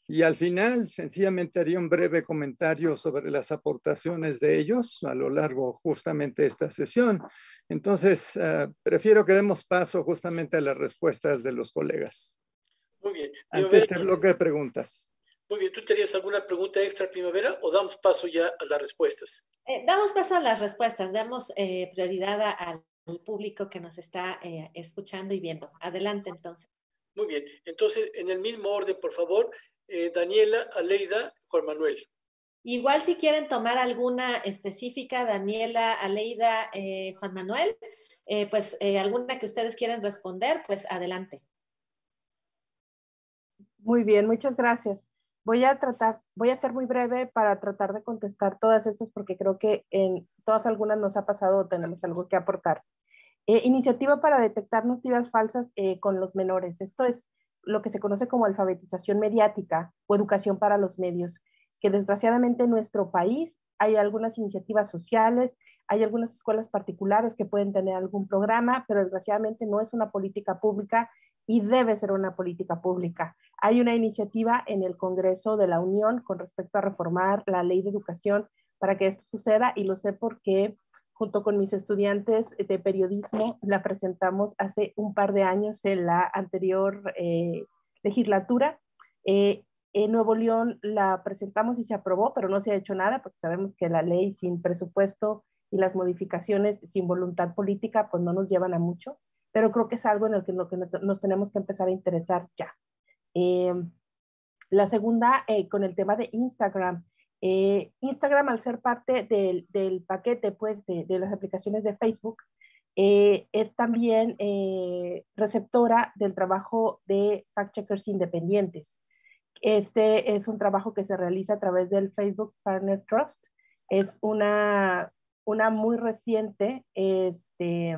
Y al final, sencillamente haría un breve comentario sobre las aportaciones de ellos a lo largo justamente de esta sesión. Entonces, uh, prefiero que demos paso justamente a las respuestas de los colegas. Muy bien. Ante este bloque de preguntas. Muy bien. ¿Tú tenías alguna pregunta extra, Primavera, o damos paso ya a las respuestas? Eh, damos paso a las respuestas. Damos eh, prioridad a, al público que nos está eh, escuchando y viendo. Adelante, entonces. Muy bien. Entonces, en el mismo orden, por favor, eh, Daniela, Aleida, Juan Manuel. Igual si quieren tomar alguna específica, Daniela, Aleida, eh, Juan Manuel, eh, pues eh, alguna que ustedes quieran responder, pues adelante. Muy bien, muchas gracias. Voy a tratar, voy a ser muy breve para tratar de contestar todas estas porque creo que en todas algunas nos ha pasado o tenemos algo que aportar. Eh, iniciativa para detectar noticias falsas eh, con los menores. Esto es lo que se conoce como alfabetización mediática o educación para los medios, que desgraciadamente en nuestro país hay algunas iniciativas sociales, hay algunas escuelas particulares que pueden tener algún programa, pero desgraciadamente no es una política pública y debe ser una política pública. Hay una iniciativa en el Congreso de la Unión con respecto a reformar la ley de educación para que esto suceda y lo sé porque junto con mis estudiantes de periodismo, la presentamos hace un par de años en la anterior eh, legislatura. Eh, en Nuevo León la presentamos y se aprobó, pero no se ha hecho nada porque sabemos que la ley sin presupuesto y las modificaciones sin voluntad política pues no nos llevan a mucho, pero creo que es algo en el que, lo que nos tenemos que empezar a interesar ya. Eh, la segunda, eh, con el tema de Instagram. Eh, Instagram, al ser parte del, del paquete pues, de, de las aplicaciones de Facebook, eh, es también eh, receptora del trabajo de fact-checkers independientes. Este es un trabajo que se realiza a través del Facebook Partner Trust. Es una, una muy reciente este,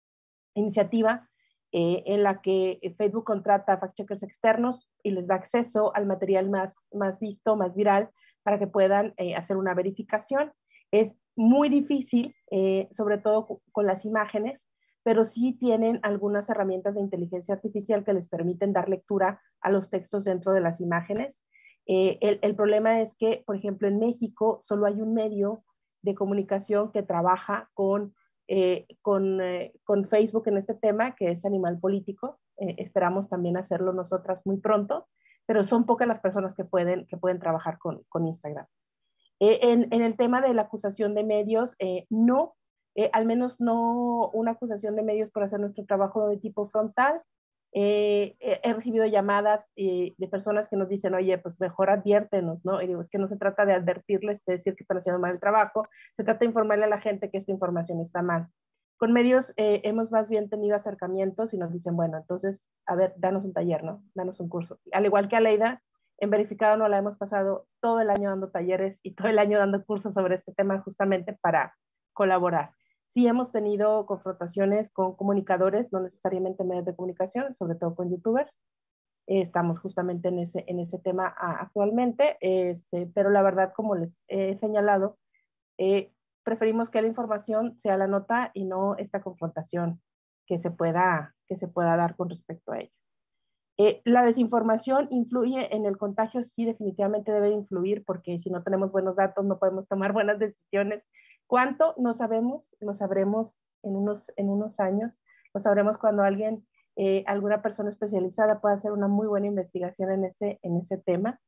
iniciativa eh, en la que Facebook contrata fact-checkers externos y les da acceso al material más, más visto, más viral, para que puedan eh, hacer una verificación. Es muy difícil, eh, sobre todo con las imágenes, pero sí tienen algunas herramientas de inteligencia artificial que les permiten dar lectura a los textos dentro de las imágenes. Eh, el, el problema es que, por ejemplo, en México solo hay un medio de comunicación que trabaja con, eh, con, eh, con Facebook en este tema, que es Animal Político. Eh, esperamos también hacerlo nosotras muy pronto, pero son pocas las personas que pueden, que pueden trabajar con, con Instagram. Eh, en, en el tema de la acusación de medios, eh, no, eh, al menos no una acusación de medios por hacer nuestro trabajo de tipo frontal. Eh, eh, he recibido llamadas eh, de personas que nos dicen, oye, pues mejor adviértenos, ¿no? Y digo, es que no se trata de advertirles, de decir que están haciendo mal el trabajo, se trata de informarle a la gente que esta información está mal. Con medios eh, hemos más bien tenido acercamientos y nos dicen, bueno, entonces, a ver, danos un taller, ¿no? Danos un curso. Al igual que a Aleida, en Verificado No la hemos pasado todo el año dando talleres y todo el año dando cursos sobre este tema justamente para colaborar. Sí hemos tenido confrontaciones con comunicadores, no necesariamente medios de comunicación, sobre todo con youtubers. Eh, estamos justamente en ese, en ese tema ah, actualmente, este, pero la verdad, como les he señalado, eh, preferimos que la información sea la nota y no esta confrontación que se pueda, que se pueda dar con respecto a ello. Eh, la desinformación influye en el contagio, sí, definitivamente debe influir, porque si no tenemos buenos datos no podemos tomar buenas decisiones. ¿Cuánto? No sabemos, lo sabremos en unos, en unos años, lo sabremos cuando alguien, eh, alguna persona especializada pueda hacer una muy buena investigación en ese, en ese tema.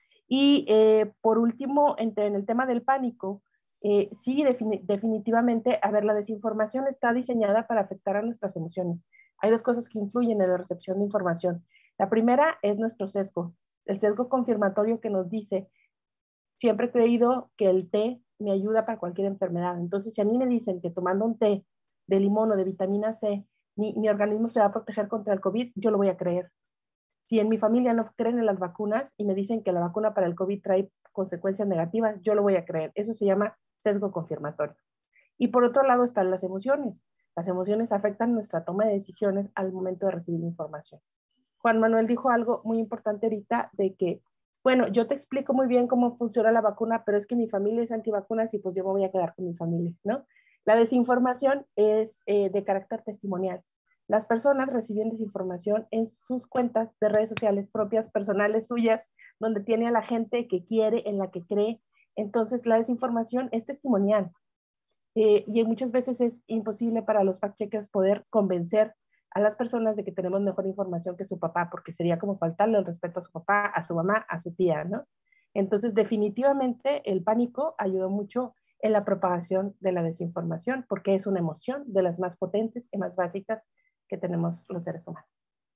Y eh, por último, en, en el tema del pánico, eh, sí, defini definitivamente, a ver, la desinformación está diseñada para afectar a nuestras emociones. Hay dos cosas que influyen en la recepción de información. La primera es nuestro sesgo, el sesgo confirmatorio que nos dice, siempre he creído que el té me ayuda para cualquier enfermedad. Entonces, si a mí me dicen que tomando un té de limón o de vitamina C, mi, mi organismo se va a proteger contra el COVID, yo lo voy a creer. Si en mi familia no creen en las vacunas y me dicen que la vacuna para el COVID trae consecuencias negativas, yo lo voy a creer. Eso se llama sesgo confirmatorio. Y por otro lado están las emociones. Las emociones afectan nuestra toma de decisiones al momento de recibir información. Juan Manuel dijo algo muy importante ahorita de que, bueno, yo te explico muy bien cómo funciona la vacuna, pero es que mi familia es antivacunas y pues yo me voy a quedar con mi familia, ¿no? La desinformación es eh, de carácter testimonial. Las personas reciben desinformación en sus cuentas de redes sociales propias, personales, suyas, donde tiene a la gente que quiere, en la que cree. Entonces, la desinformación es testimonial. Eh, y muchas veces es imposible para los fact-checkers poder convencer a las personas de que tenemos mejor información que su papá, porque sería como faltarle el respeto a su papá, a su mamá, a su tía, ¿no? Entonces, definitivamente, el pánico ayudó mucho en la propagación de la desinformación, porque es una emoción de las más potentes y más básicas que tenemos los seres humanos.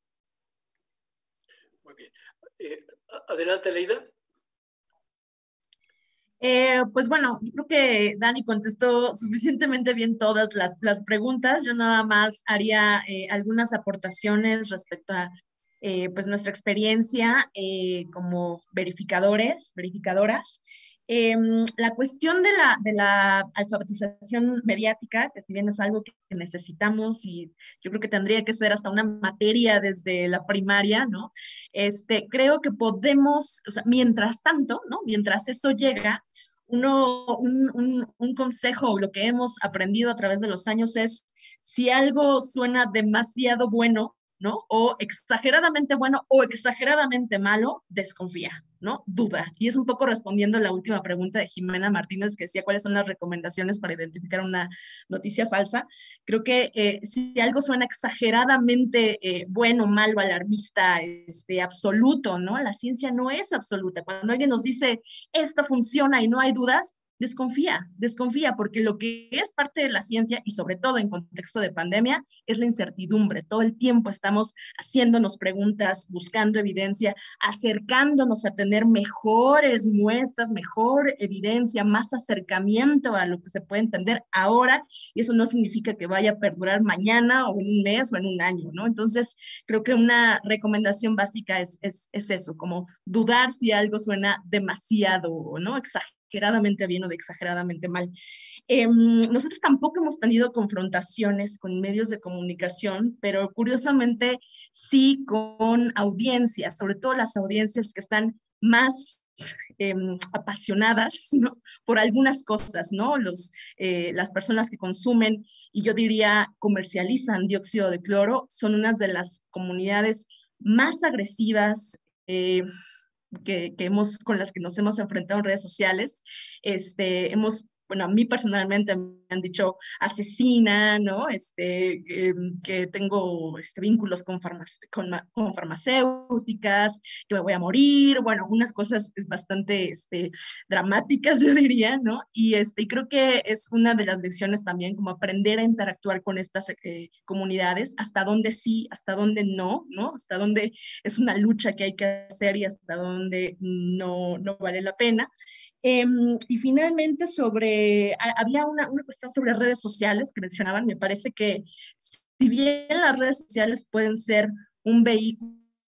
Muy bien. Eh, adelante, Leida. Eh, pues bueno, creo que Dani contestó suficientemente bien todas las, las preguntas. Yo nada más haría eh, algunas aportaciones respecto a eh, pues nuestra experiencia eh, como verificadores, verificadoras. Eh, la cuestión de la, de la alfabetización mediática, que si bien es algo que necesitamos y yo creo que tendría que ser hasta una materia desde la primaria, ¿no? Este, creo que podemos, o sea, mientras tanto, ¿no? Mientras eso llega, uno, un, un, un consejo, lo que hemos aprendido a través de los años es, si algo suena demasiado bueno, ¿no? O exageradamente bueno o exageradamente malo, desconfía, ¿no? Duda. Y es un poco respondiendo a la última pregunta de Jimena Martínez, que decía cuáles son las recomendaciones para identificar una noticia falsa. Creo que eh, si algo suena exageradamente eh, bueno, malo, alarmista, este, absoluto, ¿no? La ciencia no es absoluta. Cuando alguien nos dice esto funciona y no hay dudas, desconfía, desconfía, porque lo que es parte de la ciencia, y sobre todo en contexto de pandemia, es la incertidumbre. Todo el tiempo estamos haciéndonos preguntas, buscando evidencia, acercándonos a tener mejores muestras, mejor evidencia, más acercamiento a lo que se puede entender ahora, y eso no significa que vaya a perdurar mañana o en un mes o en un año, ¿no? Entonces, creo que una recomendación básica es, es, es eso, como dudar si algo suena demasiado, ¿no? Exagerado exageradamente bien o de exageradamente mal. Eh, nosotros tampoco hemos tenido confrontaciones con medios de comunicación, pero curiosamente sí con audiencias, sobre todo las audiencias que están más eh, apasionadas, ¿no? Por algunas cosas, ¿no? Los, eh, las personas que consumen, y yo diría comercializan dióxido de cloro, son unas de las comunidades más agresivas, eh, Que, que hemos, con las que nos hemos enfrentado en redes sociales. Este, hemos, bueno, a mí personalmente me han dicho asesina, ¿no? Este, que, que tengo este, vínculos con, farmac con, con farmacéuticas, que me voy a morir, bueno, unas cosas bastante este, dramáticas, yo diría, ¿no? Y, este, y creo que es una de las lecciones también, como aprender a interactuar con estas eh, comunidades, hasta dónde sí, hasta dónde no, ¿no? Hasta dónde es una lucha que hay que hacer y hasta dónde no, no vale la pena. Eh, y finalmente sobre, a, había una, una cuestión sobre redes sociales que mencionaban, me parece que si bien las redes sociales pueden ser un vehículo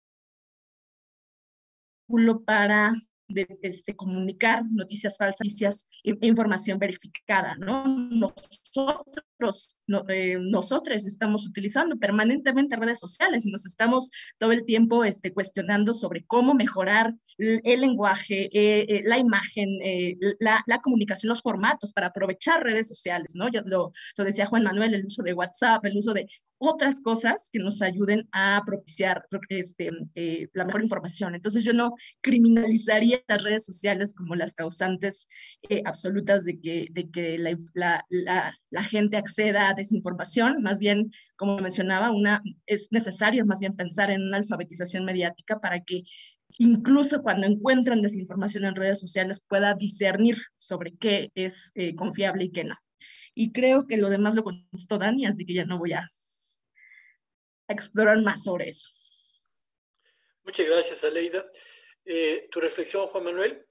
para de, este, comunicar noticias falsas, noticias e información verificada, ¿no? Nosotros, no, eh, nosotros estamos utilizando permanentemente redes sociales y nos estamos todo el tiempo este, cuestionando sobre cómo mejorar el, el lenguaje, eh, eh, la imagen, eh, la, la comunicación, los formatos para aprovechar redes sociales, ¿no? Yo lo, lo decía Juan Manuel, el uso de WhatsApp, el uso de otras cosas que nos ayuden a propiciar este, eh, la mejor información. Entonces yo no criminalizaría las redes sociales como las causantes eh, absolutas de que, de que la, la, la, la gente acceda a desinformación. Más bien, como mencionaba, una, es necesario más bien pensar en una alfabetización mediática para que incluso cuando encuentran desinformación en redes sociales pueda discernir sobre qué es eh, confiable y qué no. Y creo que lo demás lo contestó Dani, así que ya no voy a explorar más sobre eso. Muchas gracias, Aleida. Eh, ¿Tu reflexión, Juan Manuel?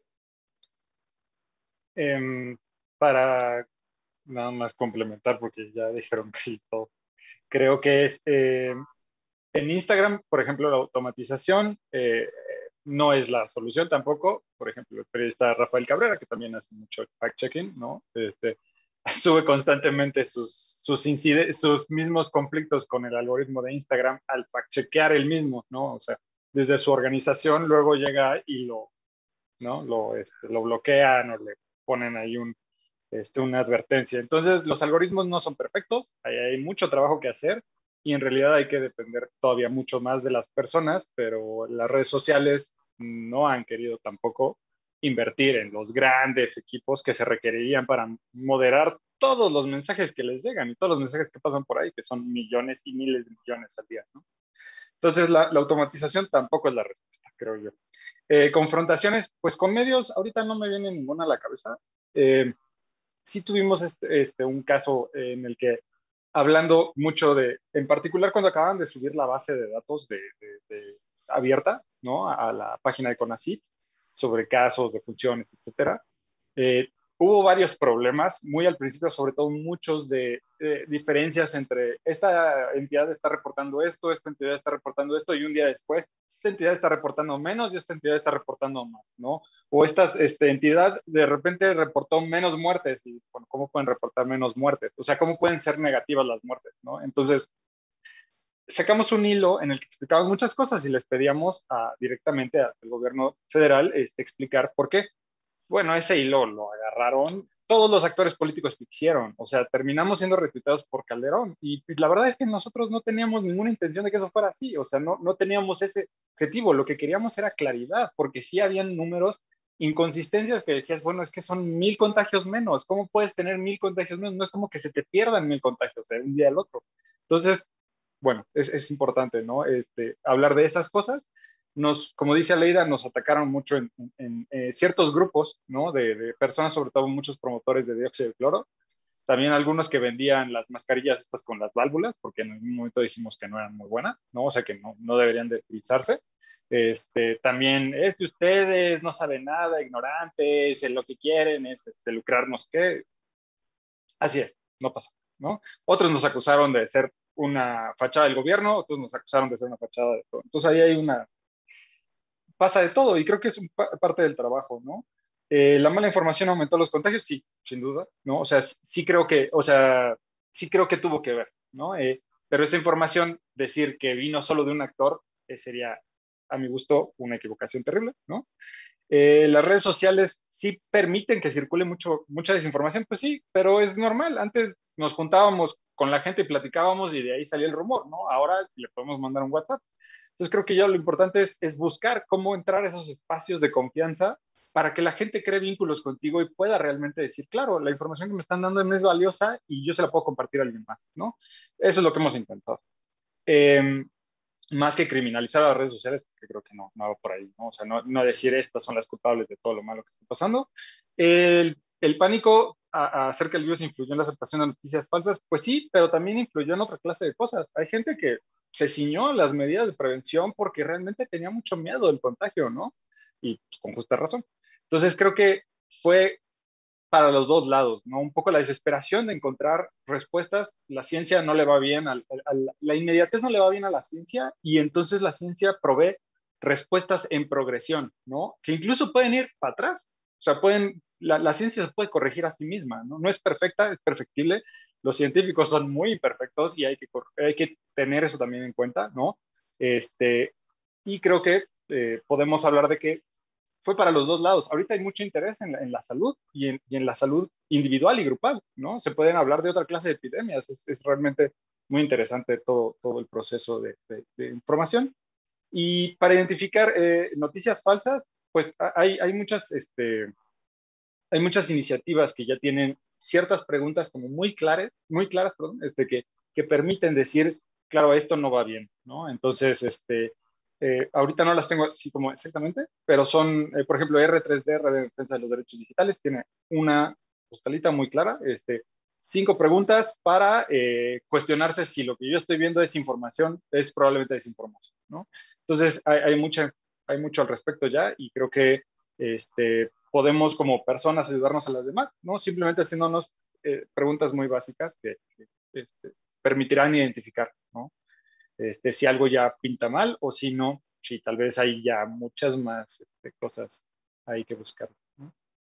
Eh, para nada más complementar, porque ya dijeron casi todo. Creo que es, eh, en Instagram, por ejemplo, la automatización eh, no es la solución tampoco. Por ejemplo, el periodista Rafael Cabrera, que también hace mucho fact-checking, ¿no? Este, sube constantemente sus, sus, sus mismos conflictos con el algoritmo de Instagram al fact-chequear el mismo, ¿no? O sea, desde su organización luego llega y lo, ¿no? lo, este, lo bloquean o le ponen ahí un, este, una advertencia. Entonces, los algoritmos no son perfectos, hay, hay mucho trabajo que hacer y en realidad hay que depender todavía mucho más de las personas, pero las redes sociales no han querido tampoco invertir en los grandes equipos que se requerirían para moderar todos los mensajes que les llegan y todos los mensajes que pasan por ahí, que son millones y miles de millones al día, ¿no? Entonces, la, la automatización tampoco es la respuesta, creo yo. Eh, confrontaciones, pues con medios, ahorita no me viene ninguna a la cabeza. Eh, sí tuvimos este, este, un caso en el que, hablando mucho de, en particular cuando acaban de subir la base de datos de, de, de abierta, ¿no? A, a la página de CONACYT, sobre casos de funciones, etcétera. Eh, hubo varios problemas, muy al principio, sobre todo muchos de eh, diferencias entre esta entidad está reportando esto, esta entidad está reportando esto, y un día después, esta entidad está reportando menos y esta entidad está reportando más, ¿no? O esta este, entidad de repente reportó menos muertes, y bueno, ¿cómo pueden reportar menos muertes? O sea, ¿cómo pueden ser negativas las muertes, ¿no? Entonces, sacamos un hilo en el que explicamos muchas cosas y les pedíamos a, directamente al gobierno federal este, explicar por qué. Bueno, ese hilo lo agarraron todos los actores políticos que quisieron. O sea, terminamos siendo retuiteados por Calderón. Y, y la verdad es que nosotros no teníamos ninguna intención de que eso fuera así. O sea, no, no teníamos ese objetivo. Lo que queríamos era claridad, porque sí habían números, inconsistencias que decías, bueno, es que son mil contagios menos. ¿Cómo puedes tener mil contagios menos? No es como que se te pierdan mil contagios de un día al otro. Entonces, bueno, es, es importante, ¿no? Este, hablar de esas cosas. Nos, como dice Aleida, nos atacaron mucho en, en, en eh, ciertos grupos, ¿no? De, de personas, sobre todo muchos promotores de dióxido de cloro. También algunos que vendían las mascarillas estas con las válvulas, porque en algún momento dijimos que no eran muy buenas, ¿no? O sea, que no, no deberían de utilizarse. Este, también, es que ustedes no saben nada, ignorantes, lo que quieren es este, lucrarnos, ¿qué? Así es, no pasa, ¿no? Otros nos acusaron de ser una fachada del gobierno, otros nos acusaron de ser una fachada de todo. Entonces ahí hay una... pasa de todo y creo que es un pa parte del trabajo, ¿no? Eh, la mala información aumentó los contagios, sí, sin duda, ¿no? O sea, sí creo que, o sea, sí creo que tuvo que ver, ¿no? Eh, pero esa información, decir que vino solo de un actor, eh, sería, a mi gusto, una equivocación terrible, ¿no? Eh, las redes sociales sí permiten que circule mucho, mucha desinformación, pues sí, pero es normal. Antes nos juntábamos con la gente y platicábamos y de ahí salía el rumor, ¿no? Ahora le podemos mandar un WhatsApp. Entonces creo que ya lo importante es, es buscar cómo entrar a esos espacios de confianza para que la gente cree vínculos contigo y pueda realmente decir, claro, la información que me están dando me es valiosa y yo se la puedo compartir a alguien más, ¿no? Eso es lo que hemos intentado. Eh, más que criminalizar a las redes sociales, porque creo que no, no va por ahí, ¿no? O sea, no, no decir estas son las culpables de todo lo malo que está pasando. El, el pánico a, a acerca del virus influyó en la aceptación de noticias falsas, pues sí, pero también influyó en otra clase de cosas. Hay gente que se ciñó a las medidas de prevención porque realmente tenía mucho miedo del contagio, ¿no? Y pues, con justa razón. Entonces creo que fue para los dos lados, ¿no? Un poco la desesperación de encontrar respuestas, la ciencia no le va bien, al, al, la inmediatez no le va bien a la ciencia y entonces la ciencia provee respuestas en progresión, ¿no? Que incluso pueden ir para atrás, o sea, pueden, la, la ciencia se puede corregir a sí misma, ¿no? No es perfecta, es perfectible, los científicos son muy imperfectos y hay que, hay que tener eso también en cuenta, ¿no? Este, y creo que eh, podemos hablar de que fue para los dos lados. Ahorita hay mucho interés en la, en la salud y en, y en la salud individual y grupal, ¿no? Se pueden hablar de otra clase de epidemias. Es, es realmente muy interesante todo, todo el proceso de, de, de información. Y para identificar eh, noticias falsas, pues hay, hay, muchas, este, hay muchas iniciativas que ya tienen ciertas preguntas como muy claras, muy claras, perdón, este, que, que permiten decir, claro, esto no va bien, ¿no? Entonces, este... Eh, ahorita no las tengo así como exactamente, pero son, eh, por ejemplo, R tres D, Red de Defensa de los Derechos Digitales, tiene una postalita muy clara, este, cinco preguntas para eh, cuestionarse si lo que yo estoy viendo es información, es probablemente desinformación, ¿no? Entonces, hay, hay, mucha, hay mucho al respecto ya y creo que este, podemos como personas ayudarnos a las demás, ¿no? Simplemente haciéndonos eh, preguntas muy básicas que, que este, permitirán identificar, ¿no? Este, si algo ya pinta mal o si no, si tal vez hay ya muchas más este, cosas ahí que buscar, ¿no?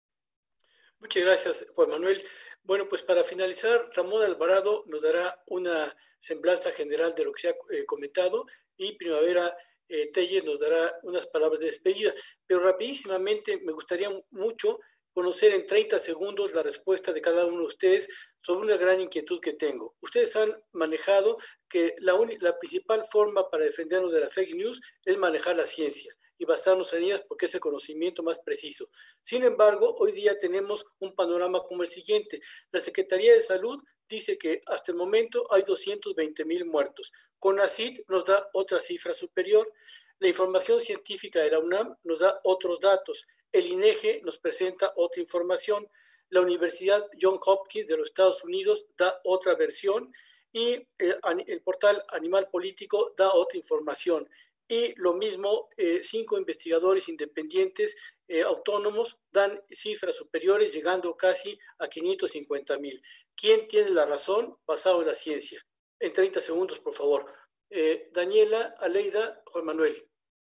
Muchas gracias, Juan Manuel. Bueno, pues para finalizar, Ramón Alvarado nos dará una semblanza general de lo que se ha eh, comentado y Primavera eh, Telles nos dará unas palabras de despedida. Pero rapidísimamente me gustaría mucho conocer en treinta segundos la respuesta de cada uno de ustedes sobre una gran inquietud que tengo. Ustedes han manejado que la, la principal forma para defendernos de la fake news es manejar la ciencia. y basarnos en ellas porque es el conocimiento más preciso. Sin embargo, hoy día tenemos un panorama como el siguiente. La Secretaría de Salud dice que hasta el momento hay doscientos veinte mil muertos. CONACYT nos da otra cifra superior. La información científica de la UNAM nos da otros datos. El INEGE nos presenta otra información. La Universidad Johns Hopkins de los Estados Unidos da otra versión y el, el portal Animal Político da otra información. Y lo mismo, eh, cinco investigadores independientes eh, autónomos dan cifras superiores, llegando casi a quinientos cincuenta mil. ¿Quién tiene la razón basado en la ciencia? En treinta segundos, por favor. Eh, Daniela, Aleida, Juan Manuel.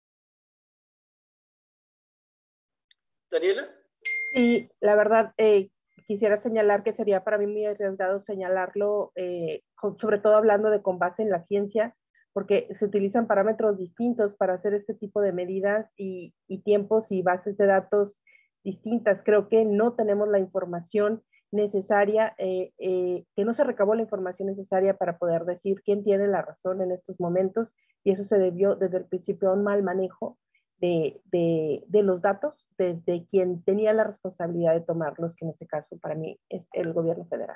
Daniela. Sí, la verdad, eh, quisiera señalar que sería para mí muy arriesgado señalarlo, eh, sobre todo hablando de con base en la ciencia, porque se utilizan parámetros distintos para hacer este tipo de medidas y, y tiempos y bases de datos distintas. Creo que no tenemos la información necesaria, eh, eh, que no se recabó la información necesaria para poder decir quién tiene la razón en estos momentos, y eso se debió desde el principio a un mal manejo de, de, de los datos desde quien tenía la responsabilidad de tomarlos, que en este caso para mí es el gobierno federal.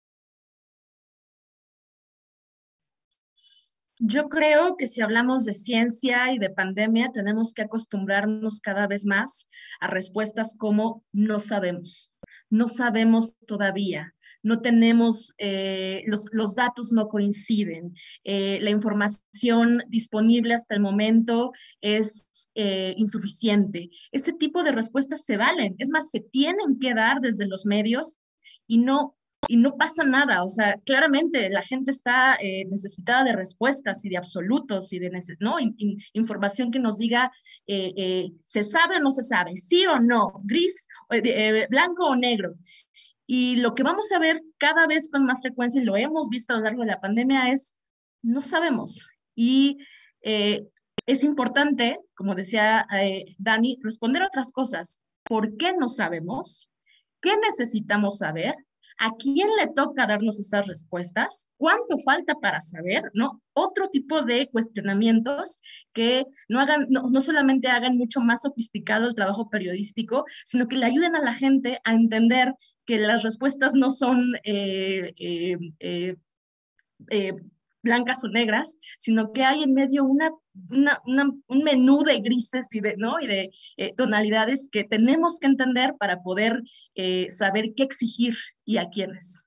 Yo creo que si hablamos de ciencia y de pandemia, tenemos que acostumbrarnos cada vez más a respuestas como no sabemos, no sabemos todavía, no tenemos, eh, los, los datos no coinciden, eh, la información disponible hasta el momento es eh, insuficiente. Ese tipo de respuestas se valen, es más, se tienen que dar desde los medios y no Y no pasa nada, o sea, claramente la gente está eh, necesitada de respuestas y de absolutos y de ¿no? in, in, información que nos diga eh, eh, se sabe o no se sabe, sí o no, gris, eh, eh, blanco o negro. Y lo que vamos a ver cada vez con más frecuencia, y lo hemos visto a lo largo de la pandemia, es no sabemos. Y eh, es importante, como decía eh, Dani, responder a otras cosas. ¿Por qué no sabemos? ¿Qué necesitamos saber? ¿A quién le toca darnos esas respuestas? ¿Cuánto falta para saber? ¿No? Otro tipo de cuestionamientos que no, hagan, no, no solamente hagan mucho más sofisticado el trabajo periodístico, sino que le ayuden a la gente a entender que las respuestas no son eh, eh, eh, eh, blancas o negras, sino que hay en medio una, una, una, un menú de grises y de, ¿no? y de eh, tonalidades que tenemos que entender para poder eh, saber qué exigir y a quiénes.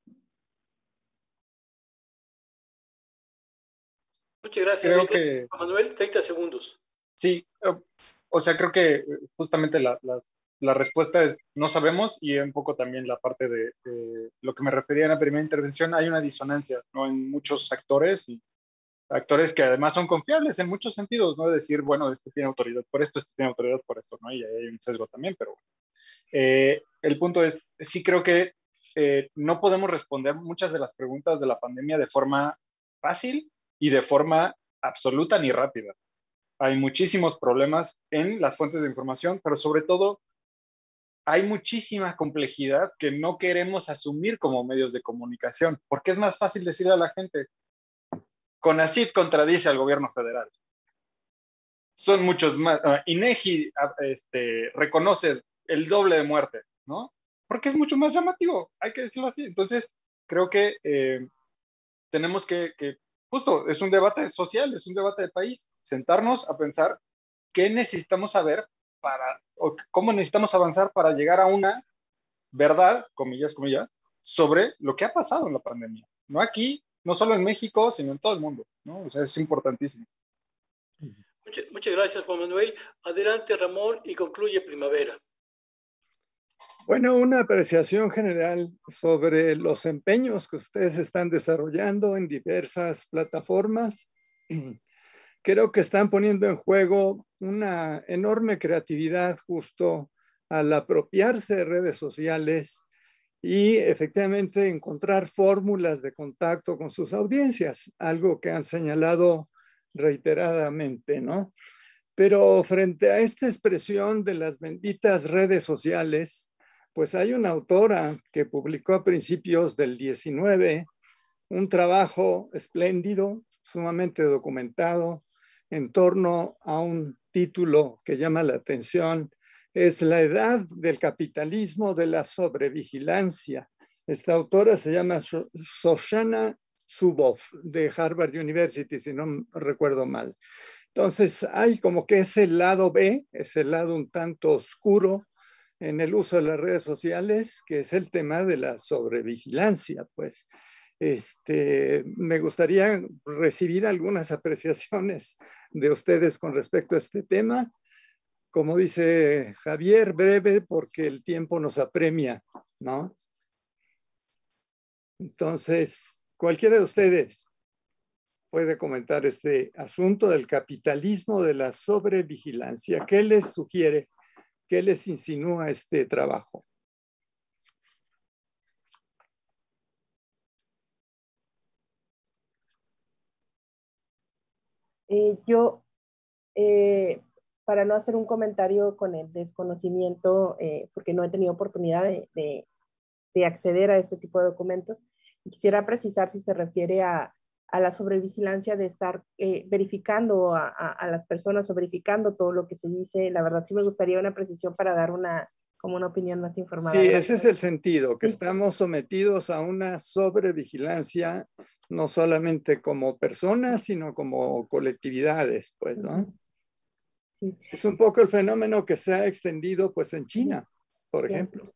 Muchas gracias, creo que, Manuel. treinta segundos. Sí, o sea, creo que justamente la, la, la respuesta es no sabemos, y un poco también la parte de, de lo que me refería en la primera intervención. Hay una disonancia, ¿no?, en muchos actores, y actores que además son confiables en muchos sentidos, ¿no? De decir, bueno, este tiene autoridad por esto, este tiene autoridad por esto, ¿no? Y hay un sesgo también, pero eh, el punto es, sí creo que eh, no podemos responder muchas de las preguntas de la pandemia de forma fácil y de forma absoluta ni rápida. Hay muchísimos problemas en las fuentes de información, pero sobre todo hay muchísima complejidad que no queremos asumir como medios de comunicación, porque es más fácil decirle a la gente, CONACYT contradice al gobierno federal. Son muchos más, uh, INEGI este, reconoce el doble de muertes, ¿no? Porque es mucho más llamativo, hay que decirlo así. Entonces, creo que eh, tenemos que, que, justo, es un debate social, es un debate de país, sentarnos a pensar qué necesitamos saber para, o cómo necesitamos avanzar para llegar a una verdad, comillas, comillas, sobre lo que ha pasado en la pandemia. No aquí, no solo en México, sino en todo el mundo, ¿no? O sea, es importantísimo. Muchas, muchas gracias, Juan Manuel. Adelante, Ramón, y concluye Primavera. Bueno, una apreciación general sobre los empeños que ustedes están desarrollando en diversas plataformas. Creo que están poniendo en juego una enorme creatividad justo al apropiarse de redes sociales y efectivamente encontrar fórmulas de contacto con sus audiencias, algo que han señalado reiteradamente, ¿no? Pero frente a esta expresión de las benditas redes sociales, pues hay una autora que publicó a principios del diecinueve un trabajo espléndido, sumamente documentado, en torno a un título que llama la atención es La edad del capitalismo de la sobrevigilancia. Esta autora se llama Shoshana Zuboff, de Harvard University, si no recuerdo mal. Entonces, hay como que ese lado B, ese lado un tanto oscuro en el uso de las redes sociales, que es el tema de la sobrevigilancia, pues. Este, me gustaría recibir algunas apreciaciones de ustedes con respecto a este tema. Como dice Javier, breve porque el tiempo nos apremia, ¿no? Entonces, cualquiera de ustedes puede comentar este asunto del capitalismo de la sobrevigilancia. ¿Qué les sugiere? ¿Qué les insinúa este trabajo? Eh, yo, eh, para no hacer un comentario con el desconocimiento, eh, porque no he tenido oportunidad de, de, de acceder a este tipo de documentos, quisiera precisar si se refiere a, a la sobrevigilancia de estar eh, verificando a, a, a las personas o verificando todo lo que se dice. La verdad sí me gustaría una precisión para dar una, como una opinión más informada. Sí, Gracias. ese es el sentido, que sí. Estamos sometidos a una sobrevigilancia, no solamente como personas, sino como colectividades, pues, ¿no? Sí. Es un poco el fenómeno que se ha extendido, pues, en China, por sí. ejemplo.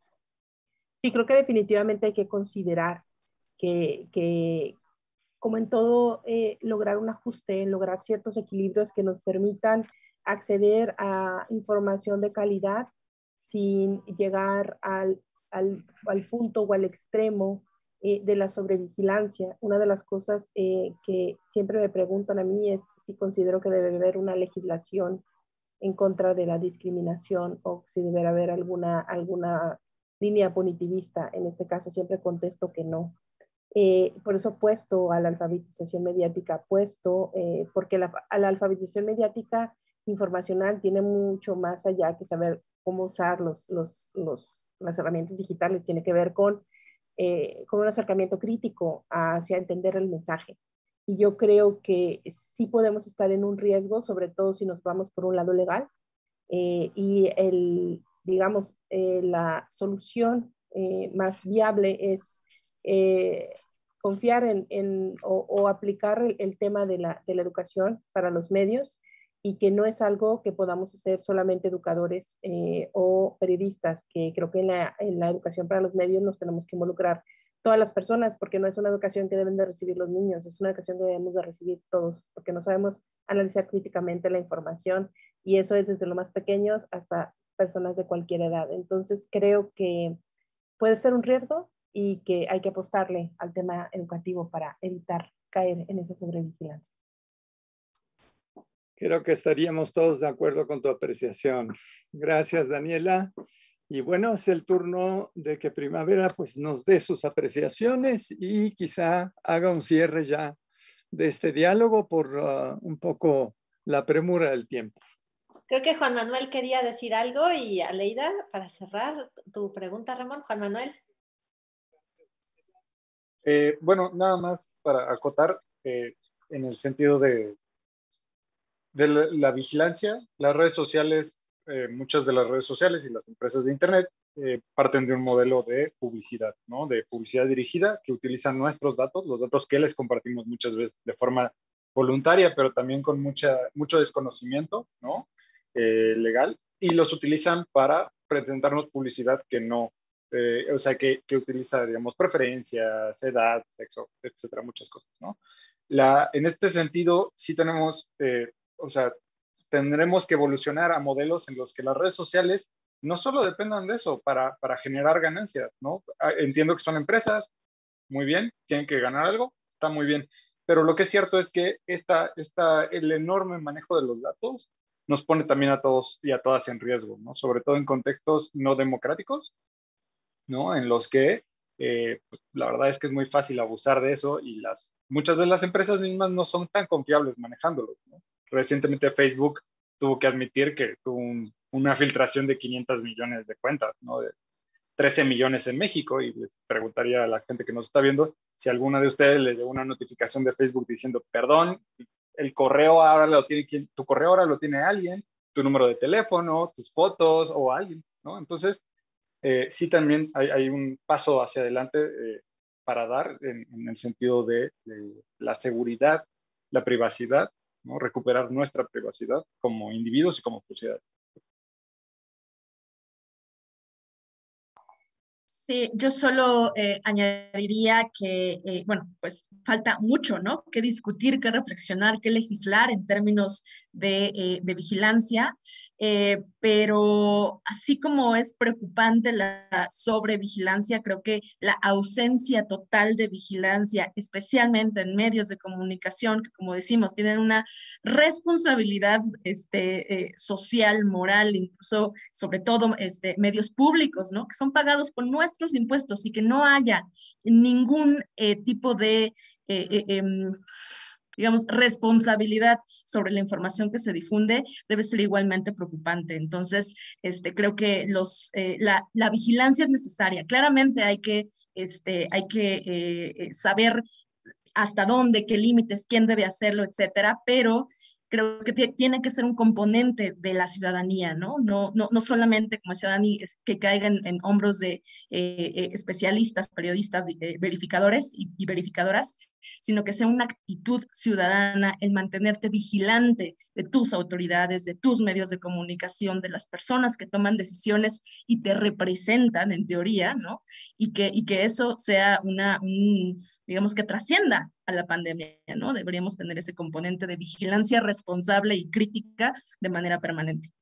Sí, creo que definitivamente hay que considerar que, que como en todo, eh, lograr un ajuste, lograr ciertos equilibrios que nos permitan acceder a información de calidad sin llegar al, al, al punto o al extremo eh, de la sobrevigilancia. Una de las cosas eh, que siempre me preguntan a mí es si considero que debe haber una legislación en contra de la discriminación o si debe haber alguna, alguna línea punitivista. En este caso siempre contesto que no. Eh, por eso apuesto a la alfabetización mediática, apuesto eh, porque la, a la alfabetización mediática informacional tiene mucho más allá que saber cómo usar los, los, los, las herramientas digitales, tiene que ver con, eh, con un acercamiento crítico hacia entender el mensaje. Y yo creo que sí podemos estar en un riesgo, sobre todo si nos vamos por un lado legal, eh, y el, digamos, eh, la solución eh, más viable es eh, confiar en, en o, o, aplicar el, el tema de la, de la educación para los medios y que no es algo que podamos hacer solamente educadores eh, o periodistas, que creo que en la, en la educación para los medios nos tenemos que involucrar todas las personas, porque no es una educación que deben de recibir los niños, es una educación que debemos de recibir todos, porque no sabemos analizar críticamente la información, y eso es desde los más pequeños hasta personas de cualquier edad. Entonces creo que puede ser un riesgo y que hay que apostarle al tema educativo para evitar caer en esa sobrevigilancia. Creo que estaríamos todos de acuerdo con tu apreciación. Gracias, Daniela. Y bueno, es el turno de que Primavera pues, nos dé sus apreciaciones y quizá haga un cierre ya de este diálogo por uh, un poco la premura del tiempo. Creo que Juan Manuel quería decir algo y Aleida, para cerrar tu pregunta, Ramón. Juan Manuel. Eh, bueno, nada más para acotar eh, en el sentido de, de la, la vigilancia, las redes sociales, eh, muchas de las redes sociales y las empresas de Internet eh, parten de un modelo de publicidad, ¿no? De publicidad dirigida que utilizan nuestros datos, los datos que les compartimos muchas veces de forma voluntaria, pero también con mucha, mucho desconocimiento, ¿no? Eh, legal, y los utilizan para presentarnos publicidad que no, eh, o sea, que, que utiliza, digamos, preferencias, edad, sexo, etcétera, muchas cosas, ¿no? La, en este sentido, sí tenemos, eh, o sea, tendremos que evolucionar a modelos en los que las redes sociales no solo dependan de eso para, para generar ganancias, ¿no? Entiendo que son empresas, muy bien, tienen que ganar algo, está muy bien, pero lo que es cierto es que esta, esta, el enorme manejo de los datos nos pone también a todos y a todas en riesgo, ¿no? Sobre todo en contextos no democráticos, ¿no? En los que eh, pues, la verdad es que es muy fácil abusar de eso y las, muchas veces las empresas mismas no son tan confiables manejándolos, ¿no? Recientemente Facebook tuvo que admitir que tuvo un, una filtración de quinientos millones de cuentas, ¿no? De trece millones en México, y les preguntaría a la gente que nos está viendo si alguna de ustedes le llegó una notificación de Facebook diciendo, perdón, el correo ahora lo tiene quien, tu correo ahora lo tiene alguien tu número de teléfono, tus fotos o alguien, ¿no? Entonces, eh, sí también hay, hay un paso hacia adelante eh, para dar en, en el sentido de, de la seguridad, la privacidad, ¿no? Recuperar nuestra privacidad como individuos y como sociedad. Sí, yo solo eh, añadiría que, eh, bueno, pues falta mucho, ¿no? Que discutir, que reflexionar, que legislar en términos de, eh, de vigilancia, eh, pero así como es preocupante la sobrevigilancia, creo que la ausencia total de vigilancia, especialmente en medios de comunicación, que como decimos, tienen una responsabilidad este, eh, social, moral, incluso, sobre todo, este, medios públicos, ¿no? Que son pagados con nuestros impuestos y que no haya ningún eh, tipo de, eh, eh, eh, digamos, responsabilidad sobre la información que se difunde, debe ser igualmente preocupante. Entonces, este, creo que los, eh, la, la vigilancia es necesaria. Claramente hay que, este, hay que eh, saber hasta dónde, qué límites, quién debe hacerlo, etcétera, pero creo que tiene que ser un componente de la ciudadanía, ¿no? No, no, no solamente como ciudadanía que caigan en hombros de eh, eh, especialistas, periodistas, eh, verificadores y, y verificadoras, sino que sea una actitud ciudadana el mantenerte vigilante de tus autoridades, de tus medios de comunicación, de las personas que toman decisiones y te representan en teoría, ¿no? Y que, y que eso sea una, un, digamos que trascienda a la pandemia, ¿no? Deberíamos tener ese componente de vigilancia responsable y crítica de manera permanente.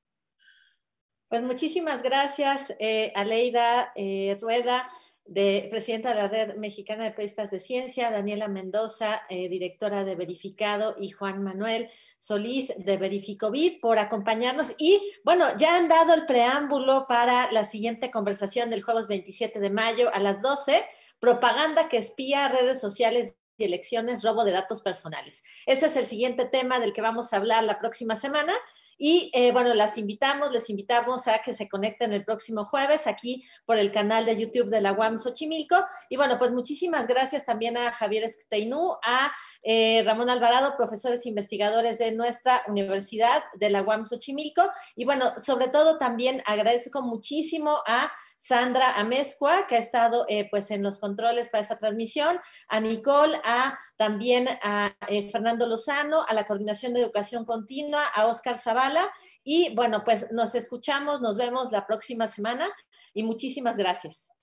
Pues muchísimas gracias, eh, Aleida eh, Rueda, de, presidenta de la Red Mexicana de Periodistas de Ciencia, Daniela Mendoza, eh, directora de Verificado, y Juan Manuel Solís de Verificovid, por acompañarnos. Y bueno, ya han dado el preámbulo para la siguiente conversación del jueves veintisiete de mayo a las doce, propaganda que espía redes sociales y elecciones, robo de datos personales. Ese es el siguiente tema del que vamos a hablar la próxima semana. Y eh, bueno, las invitamos, les invitamos a que se conecten el próximo jueves aquí por el canal de YouTube de la U A M Xochimilco. Y bueno, pues muchísimas gracias también a Javier Esteinú, a eh, Ramón Alvarado, profesores e investigadores de nuestra universidad de la U A M Xochimilco. Y bueno, sobre todo también agradezco muchísimo a Sandra Amezcua, que ha estado eh, pues en los controles para esta transmisión, a Nicole, a también a eh, Fernando Lozano, a la Coordinación de Educación Continua, a Óscar Zavala, y bueno, pues nos escuchamos, nos vemos la próxima semana, y muchísimas gracias.